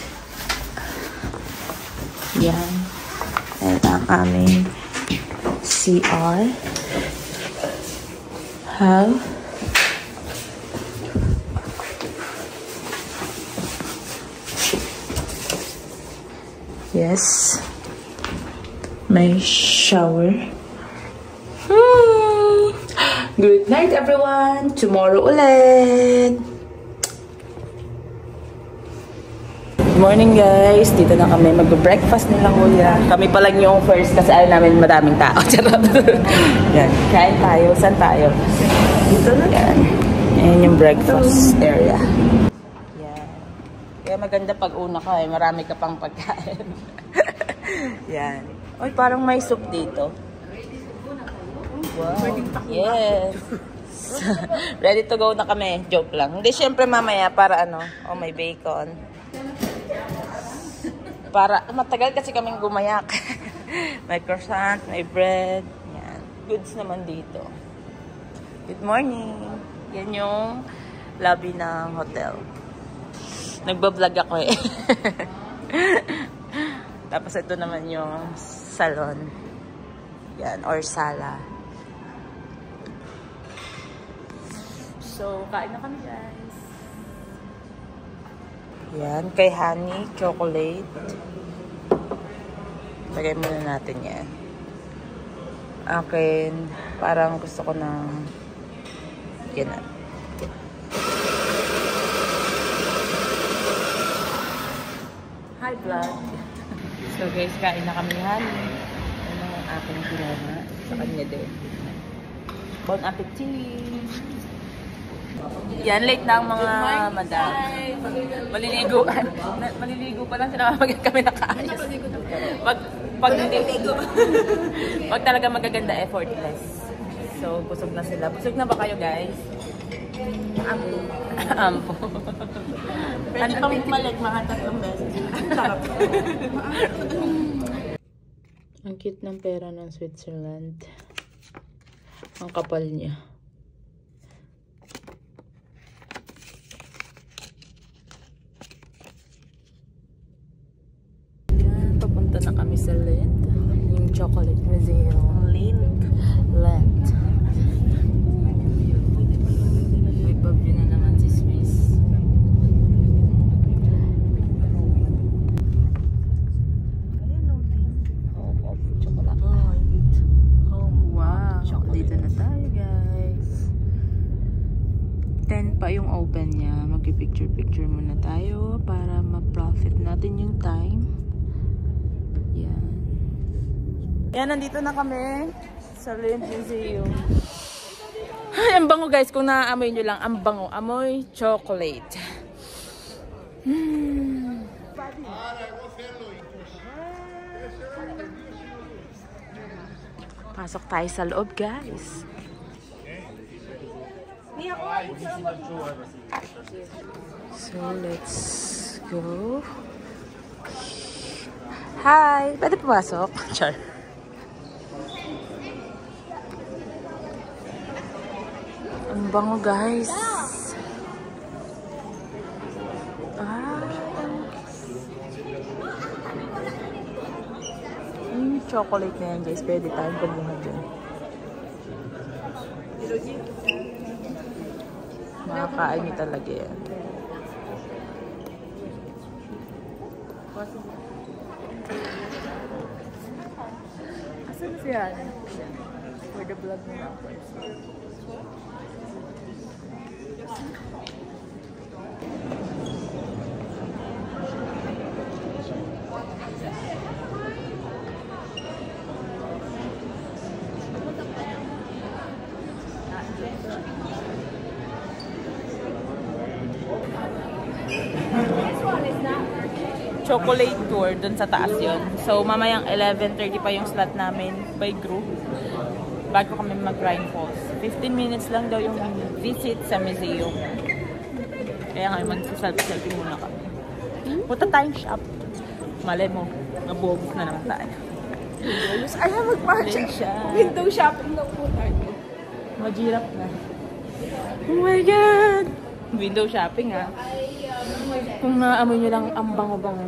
Yan. At ang aming C R. How? Yes. May shower. Hmm. Good night, everyone. Tomorrow ulit. Good morning, guys. Dito na kami. Mag-breakfast nila kuya. Kami pa lang yung first kasi ayaw namin madaming tao. Charot. Yan. Kain tayo. Saan tayo? Dito na. Yan. Yan yung breakfast area. Yan. Kaya maganda pag una ka eh. Marami ka pang pagkain. Yan. Uy, parang may soup dito. Wow. Yes. Ready to go na kami. Joke lang. Hindi, syempre mamaya para ano. Oh, may bacon. Para matagal kasi kaming gumayak. May croissant, may bread. Yan. Goods naman dito. Good morning. Yan yung lobby ng hotel. Nagbablog ako eh. Tapos ito naman yung salon. Yan, or sala. So, kain na kami, guys. Yan, kay Honey, chocolate. Lagay muna natin yan. Akin, parang gusto ko ng yan na. Hi, vlog. So guys, kain na kami ni Honey. Ano ang aking pinama? Sa kanya din. Bon appetit! Yan, late na ang mga madam. Maliligo. Maliligo pa lang sila kapag kami nakaayos. Pag, pag hindi, pag talaga magaganda, effortless. So, busog na sila. Busog na ba kayo, guys? Ampo. Ampo. Pwede pang bumalik mga tatlong beses. Sarap. Ang cute ng pera ng Switzerland. Ang kapal niya. Papunta na kami sa Lent, yung chocolate museum. Lent. Lent. May pabyo na naman si Swiss. Ayan o, home of chocolate. Home. Wow. Dito na tayo, guys. ten pa yung open niya. Mag-picture-picture muna tayo para ma-profit natin yung time. Yan. Yan, nandito na kami sa Lent Museum. Ay, ang bango, guys. Kung naaamoy nyo lang, ang bango. Amoy chocolate. Hmm. Pasok tayo sa loob, guys. So, let's go. Hi! Pwede pumasok? Char. Ang bango, guys. Ah. Yung chocolate na yan, guys. Pwede tayong kumuha dyan. Makakain niyo talaga yan. Asan siya? For the vlog mo na first. Chocolate tour dun sa taas yun. So, mamayang eleven thirty pa yung slot namin by group bago kami mag-Rhine Falls. fifteen minutes lang daw yung visit sa museum. Kaya ngayon, mag-selfie-selfie muna kami. Punta tayong shop. Malay mo, nabubos na naman tayo. Ayaw mag-marcha. Window shopping lang po tayo. Majirap na. Oh my God! Window shopping ah. Kung naamoy nyo lang ang bango-bango.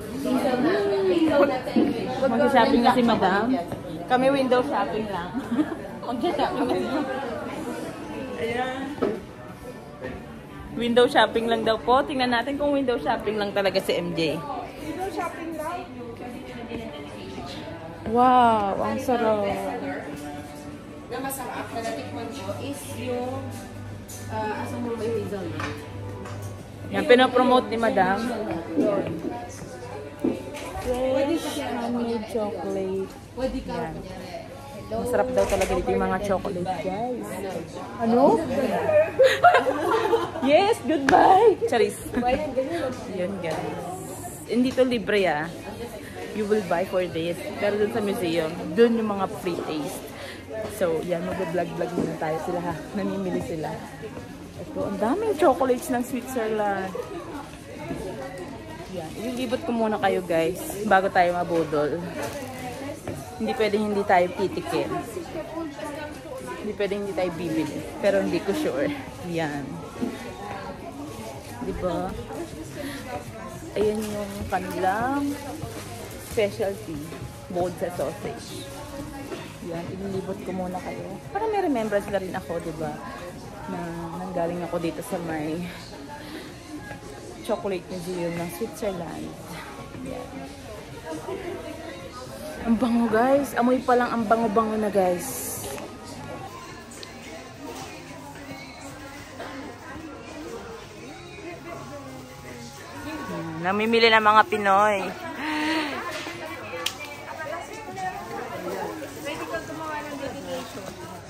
Mag-shopping na si madam. Kami window shopping lang. Mag-shopping na si madam. Ayan. Window shopping lang daw po. Tingnan natin kung window shopping lang talaga si M J. Window shopping lang? Wow, ang sarap. Na masarap na natikman ko is yung uh, asang mo may hazelnut. Yan, pinapromote ni madam. Pwede siya Honey chocolate. Pwede ka. Yan. Masarap daw talaga dito yung mga chocolate, guys. Ano? Yes, goodbye! Charis. Yan, guys. Hindi to libre, ah. You will buy for this. Pero dun sa museum, dun yung mga free taste. So, yan, mag-vlog-vlog muna tayo sila, ha. Namimili sila. Ito, ang daming chocolates ng Switzerland. Yan, ililibot ko muna kayo, guys, bago tayo mabudol. Hindi pwedeng hindi tayo titikin. Hindi pwedeng hindi tayo bibili. Pero hindi ko sure. Yan. Diba? Ayan yung kanilang specialty. Bold sa sausage. Yan. Ililibot ko muna kayo. Para may remembrance na rin ako, diba? Na nanggaling ako dito sa may chocolate museum ng Switzerland. Yan. Ang bango, guys. Amoy pa lang ang bango-bango na, guys. Hmm, namimili ng mga Pinoy. Pwede kang gumawa ng dedication.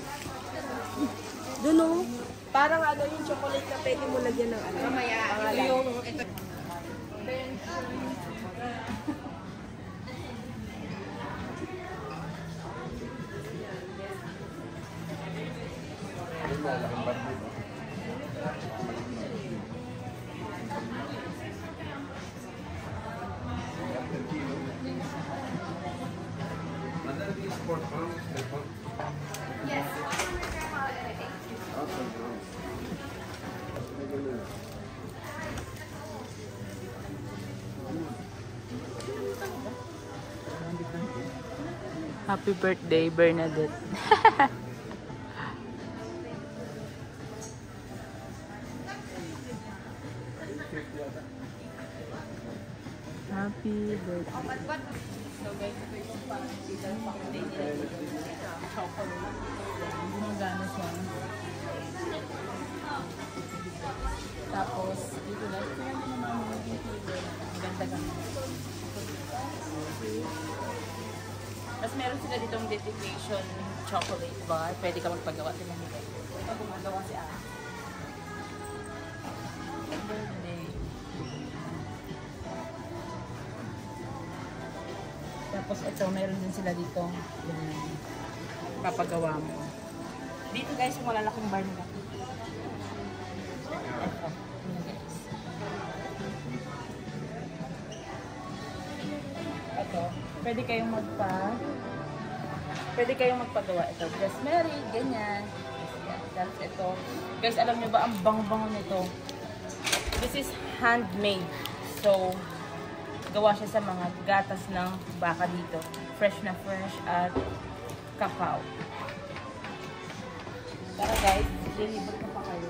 Doon o. Parang ano yung chocolate na pwede mo lagyan ng ano. Mamaya. Ito yung... Happy birthday, Bernadette. Happy birthday. So guys, ito yung parang season foundation. Chocolate. Gumagana siya. Tapos, dito lang. Ito lang naman ang magiging flavor. Ang ganda-ganda. Tapos meron sila ditong dedication chocolate bar. Pwede ka magpagawa din ng ito. Ito gumagawa si Anne. Birthday. Tapos ito, meron din sila dito. Yung papagawa mo. Dito guys, yung malalaking bar nila. Ito. Ito. Pwede kayong magpa... Pwede kayong magpagawa. Ito. Just Mary. Ganyan. That's ito. Guys, alam nyo ba, ang bango-bango nito. This is handmade. So, gawa siya sa mga gatas ng baka dito. Fresh na fresh at kakao. Tara guys, lilibot na pa kayo.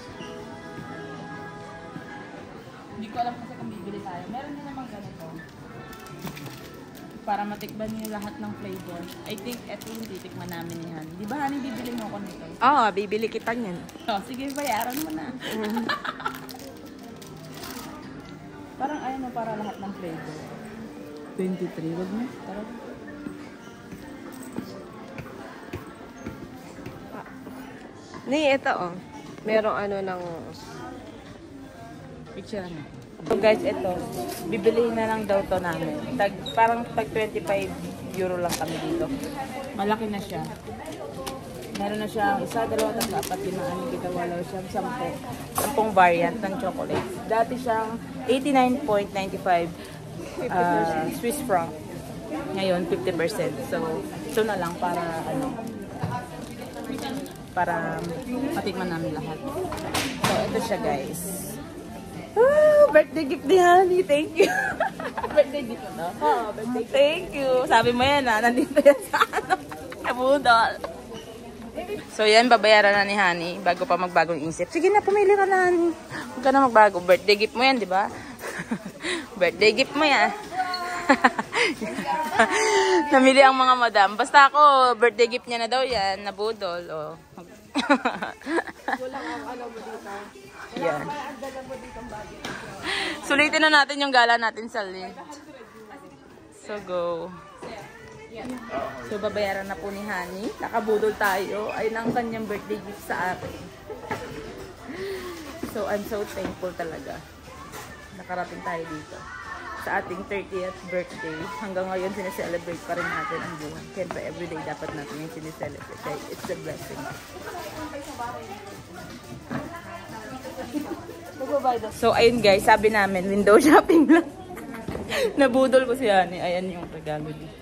Hindi ko alam kasi kung bibili tayo. Meron din naman ganito. Para matikban niyo lahat ng flavor. I think ito yung titikman namin ni Han. Di ba Han, bibili mo ako nito? Oo, oh, bibili kita niyan. Oh, sige, bayaran mo na. Parang ayaw mo para lahat ng flavor. twenty-three, wag mo. Tara. Ah. Ni, ito oh. Merong ano ng... Picture na. So guys, ito. Bibilihin na lang daw to namin. Tag, parang tag twenty-five euro lang kami dito. Malaki na siya. Meron na siyang isa, dalawa, tatlo, apat, lima, anim, pito, walo, siyang sampo. Sampung variant ng chocolate. Dati siyang eighty-nine point nine five uh, Swiss franc. Ngayon, fifty percent. So, ito na lang para, ano, para matikman namin lahat. So, ito siya, guys. Ah, birthday gift ni Honey. Thank you. Birthday gift no? Oo, birthday gift. Thank you. Sabi mo yan, ha? Nandito yan sa ano, kabudol. So, yan, babayaran na ni Honey bago pa magbagong isip. Sige na, pumili ka na, Honey. Huwag ka na magbago. Birthday gift mo yan, di ba? Birthday gift mo yan. Namili ang mga madam. Basta ako, birthday gift niya na daw yan, nabudol. Oh. Walang ang alam mo dito. Yan. Sulitin na natin yung gala natin sa link. So, go. So, babayaran na po ni Honey. Nakabudol tayo. Ay, ang kanyang birthday gift sa akin. So, I'm so thankful talaga. Nakarating tayo dito. Sa ating thirtieth birthday. Hanggang ngayon, sineselebrate pa rin natin ang buwan. Siyempre, everyday dapat natin yung sineselebrate. Kaya, it's a blessing. So, ayun guys, sabi namin, window shopping lang. Nabudol ko si Honey. Ayan yung regalo dito.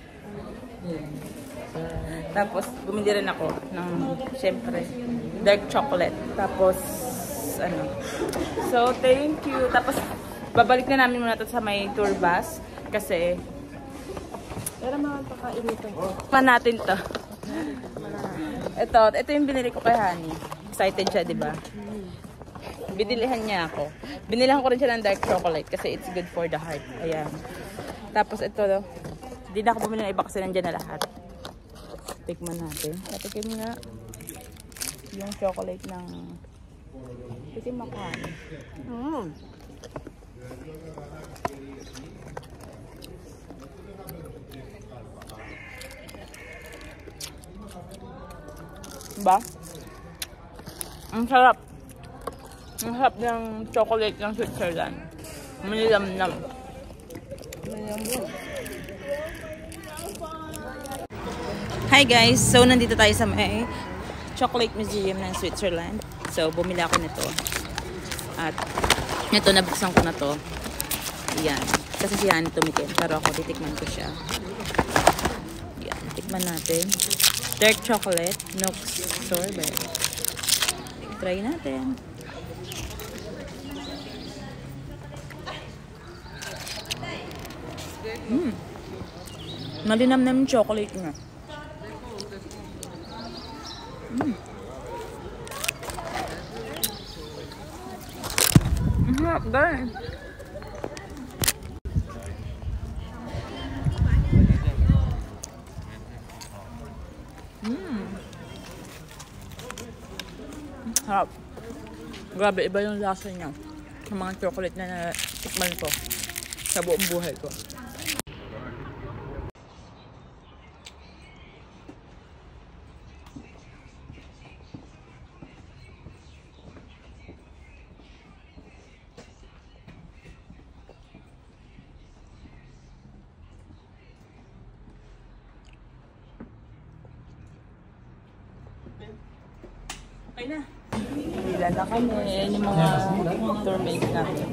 Tapos, bumili rin ako ng, syempre, dark chocolate. Tapos, ano. So, thank you. Tapos, babalik na namin muna ito sa may tour bus. Kasi, pero mga pakainitin ko. Man natin to. Ito, ito yung binili ko kay Honey. Excited siya, di ba? Binilihan niya ako. Binilihan ko rin siya ng dark chocolate kasi it's good for the heart. Ayan. Tapos ito, hindi na ako bumili ng iba kasi nandiyan na lahat. Tikman natin. Patikim nga yung chocolate ng Tikim ako. Mm. Diba? Ang sarap. Ang sarap ng chocolate ng Switzerland. Manilam-nam. Hi guys! So, nandito tayo sa may Chocolate Museum ng Switzerland. So, bumili ako nito. At, ito, nabuksan ko na to. Yan. Kasi si Honey tumikim. Pero ako, titikman ko siya. Yan. Tikman natin. Dark chocolate. Nooks sorbet. Try natin. Hmm. Malinam-nam yung chocolate niya. Hmm. Ang sarap, guys. Hmm. Sarap. Grabe, iba yung lasa niya sa mga chocolate na natikman ko sa buong buhay ko. Okay na. Pila na kami. Yan yung mga tourmates natin.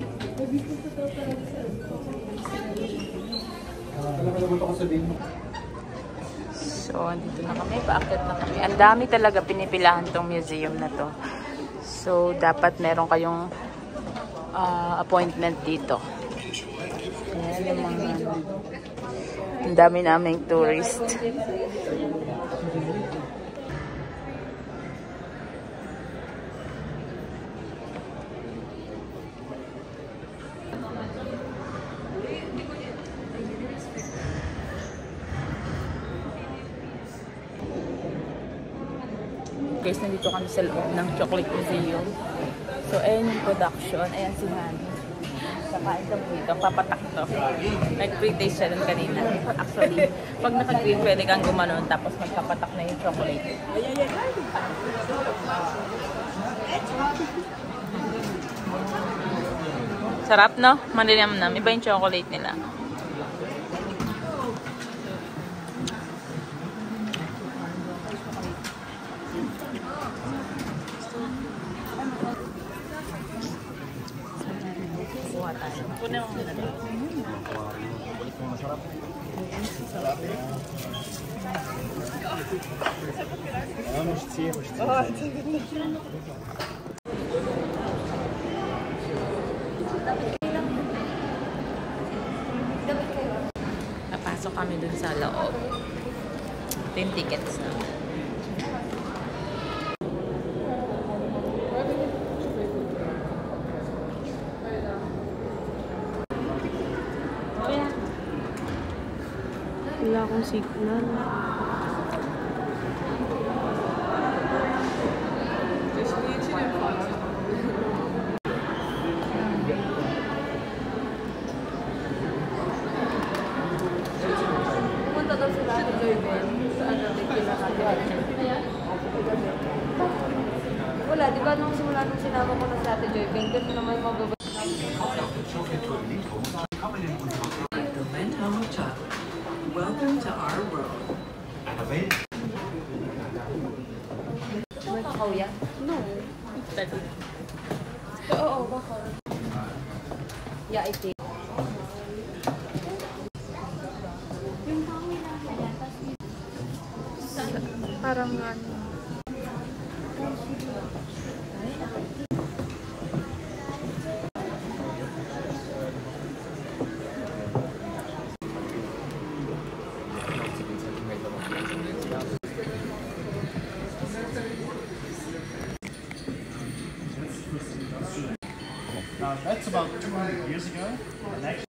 So, andito na kami. Paakyat na kami. Ang dami talaga pinipilahan tong museum na to. So, dapat meron kayong uh, appointment dito. Ayan yung mga... Ang dami naming tourist. Guys, nandito kami sa loob ng Chocolate Museum. So, ayan yung production. Ayan si Honey. Kakain ka dito. Papatak to. Nag-pre-taste siya dun kanina. Actually, pag naka-green, pwede kang gumanon tapos magpapatak na yung chocolate. Sarap, no? Malinam-nam. Iba yung chocolate nila. kuha tayo. Punin mo muna dito. Napasok kami dun sa loob. Ito yung tickets na. Wala akong signal. Pumunta daw sila sa Joyben. Saan natin kinakalihan? Wala, di ba nung simula nung sinama ko na sa Ate Joyben, ganun naman mababa. Welcome to our world. Kakao yan? No. Oo, baka. Yeah, I think. Parang ano. Uh, that's about two hundred years ago. And actually,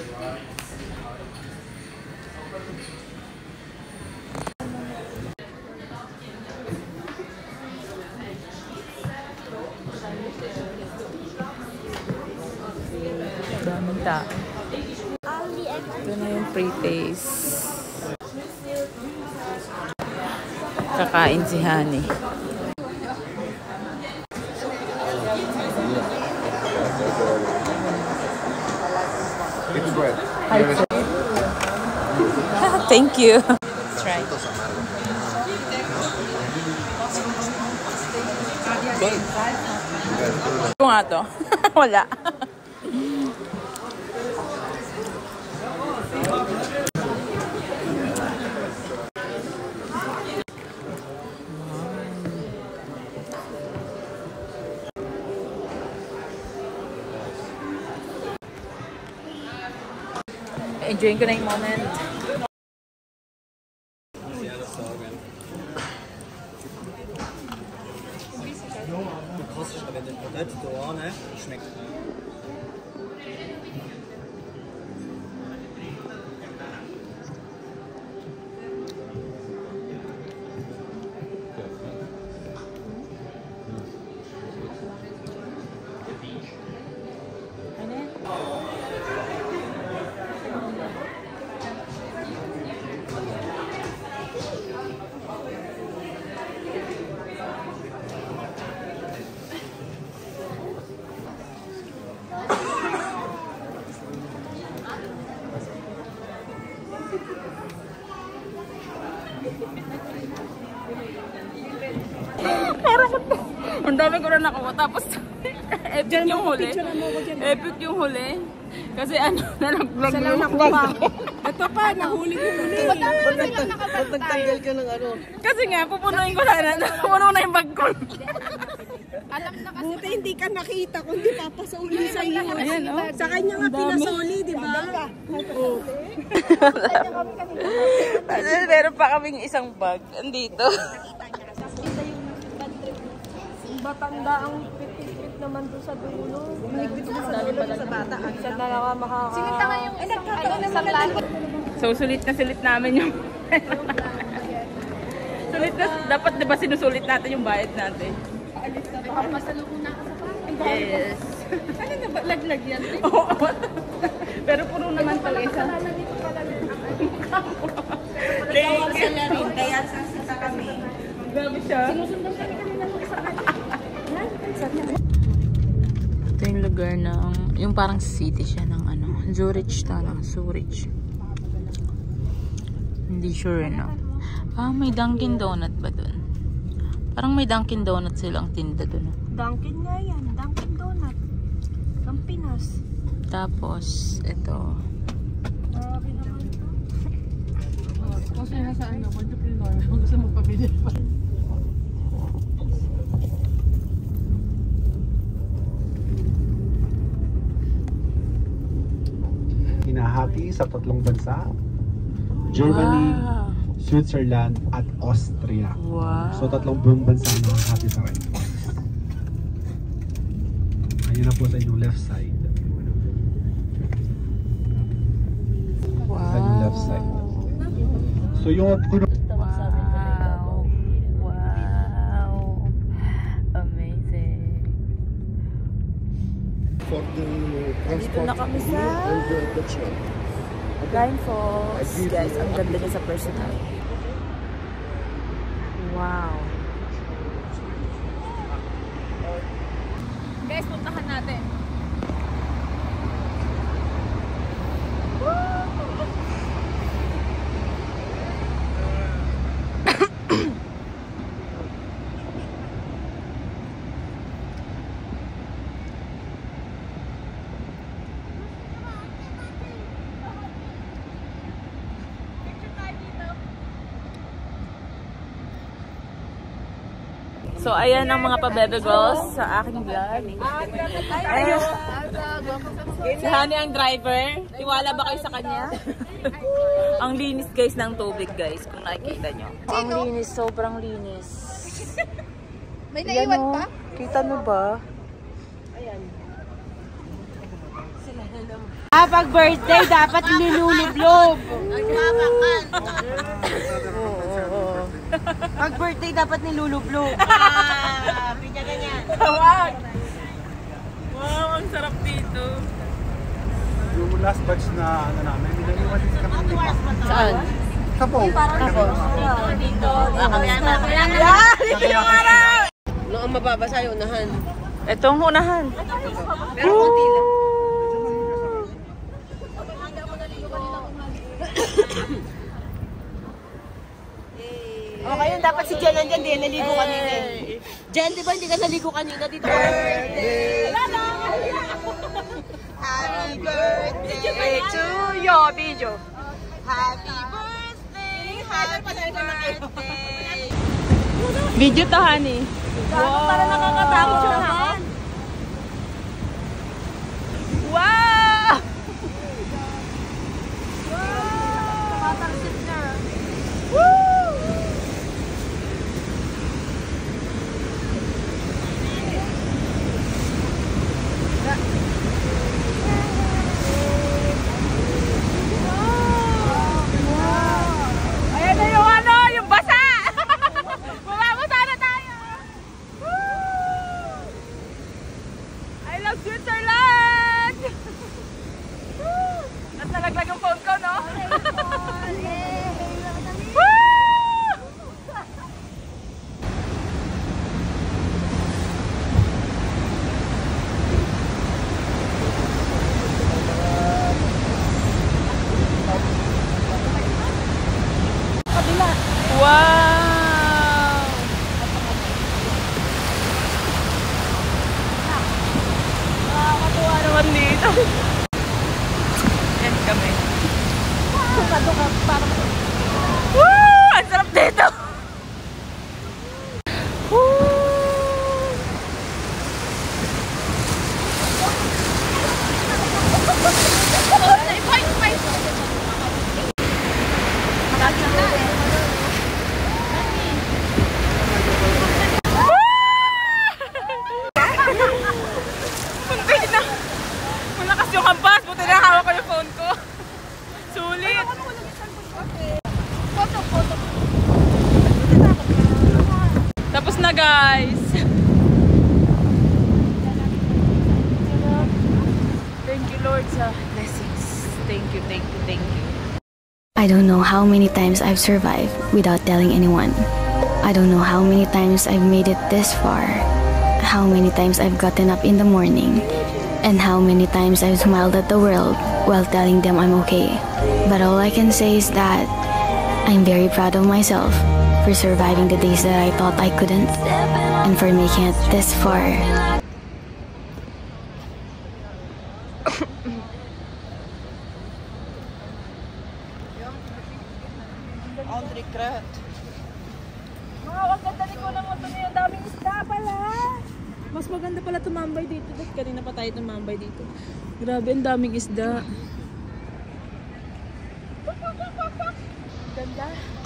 Daming tao. Ito na yung pre-taste. Kakain si Honey. It's bread. Thank you. Try. Ito nga to. Wala. Enjoying ko na yung moment. schmeckt. Ang dami ko na nakuha. Tapos, epic yung huli. Epic yung huli. Kasi ano, nalaglag yung bag. Ito pa, nahuli ko muli. Pagtanggal ka ng ano. Kasi nga, pupunuin ko sana. Pupuno na yung bag ko. Alam na kasi. Buti hindi ka nakita kung di papasuli sa iyo. Ayan, oh. Sa kanya nga pinasuli, di ba? Oo. Meron pa kaming isang bag. Andito. Batanda ang pit-pit naman doon sa dulo. Nagpit na sa dulo sa bata. Sa dalawa makaka... Sinita nga yung isang lagi. So, sulit na sulit namin yung... Sulit na... Dapat diba sinusulit natin yung bayad natin? Alis na baka masalubong na ako sa bahay. Yes. Ano na ba? Laglag yan? Oo. Pero puro naman pala isa. Dito pala rin ang Tawag sila rin, kaya sasita kami. Grabe siya. sinusundan kami kanina ng isang Ito yung lugar ng, yung parang city siya ng ano, Zurich ta ng Zurich. Hindi sure no. Ah, may Dunkin Donut ba dun? Parang may Dunkin Donut silang tinda dun. Dunkin nga yan. Dunkin Donut. Ang Pinas. Tapos, ito. Kasi nasa ano, entrepreneur, gusto mo pabili pa. Hinahati sa tatlong bansa. Germany, wow. Switzerland, at Austria. Wow. So tatlong buong bansa na hati sa akin. Ayun na po sa inyong left side. Wow. Sa inyong left side. So yung wow. Wow. Amazing. For the transport. Dito na kami sa Blind Falls. Guys, ang ganda niya sa personal. Wow. Guys, puntahan natin. So, ayan ang mga pa-bebe girls sa aking vlog. Ayun. Si Honey ang driver. Tiwala ba kayo sa kanya? Ang linis guys ng tubig guys, kung nakikita nyo. Ang linis, sobrang linis. May naiwan pa? Kita mo ba? Ayan. Ah, pag birthday, dapat nilulublob. Pag birthday, dapat nilulublob. Ah, pinya ganyan. Tawag! Wow, ang sarap dito. Yung last batch na ano namin, nilaliwan din kami ng lima. Saan? Kapong. Tapos. Dito. Kami ang kailangan. Ano ang mababasa yung unahan? Itong unahan. Pero konti lang. Okay, yun dapat si Jen nandyan, di naligo kanina. Jen, di ba hindi ka naligo kanina? Dito ka. Birthday! Happy birthday to you, video. Happy birthday! Happy birthday! Video to, Honey. Wow! Para nakakatakot siya naman. Wow! Matarsip na. Woo! Ayan na yung ano, yung basa! Bumabasa na tayo! Woo! I love Switzerland! At nalaglag yung phone ko, no? Wow! Nakakatuwa naman dito. Yan kami. Woo! Ang sarap dito! Woo! Malakas yung hampas, buti na hawak ko yung phone ko. Sulit! Photo, photo. Tapos na guys! Thank you Lord sa blessings. Thank you, thank you, thank you. I don't know how many times I've survived without telling anyone. I don't know how many times I've made it this far. How many times I've gotten up in the morning. And how many times I've smiled at the world while telling them I'm okay. But all I can say is that I'm very proud of myself for surviving the days that I thought I couldn't and for making it this far. Andre Krat. Mga wag ganda ni ko ng moto niya. Daming isda pala. Mas maganda pala tumambay dito. Dahil kanina pa tayo tumambay dito. Grabe, ang daming isda. Ganda.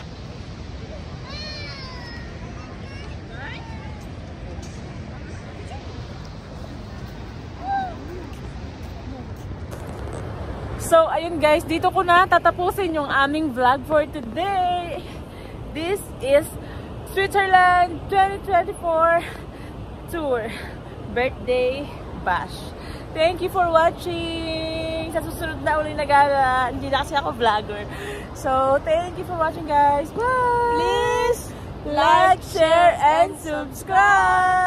So, ayun guys, dito ko na tatapusin yung aming vlog for today. This is Switzerland twenty twenty-four Tour Birthday Bash. Thank you for watching. Sa susunod na ulit na gala, hindi na kasi ako vlogger. So, thank you for watching guys. Bye! Please like, share, and subscribe!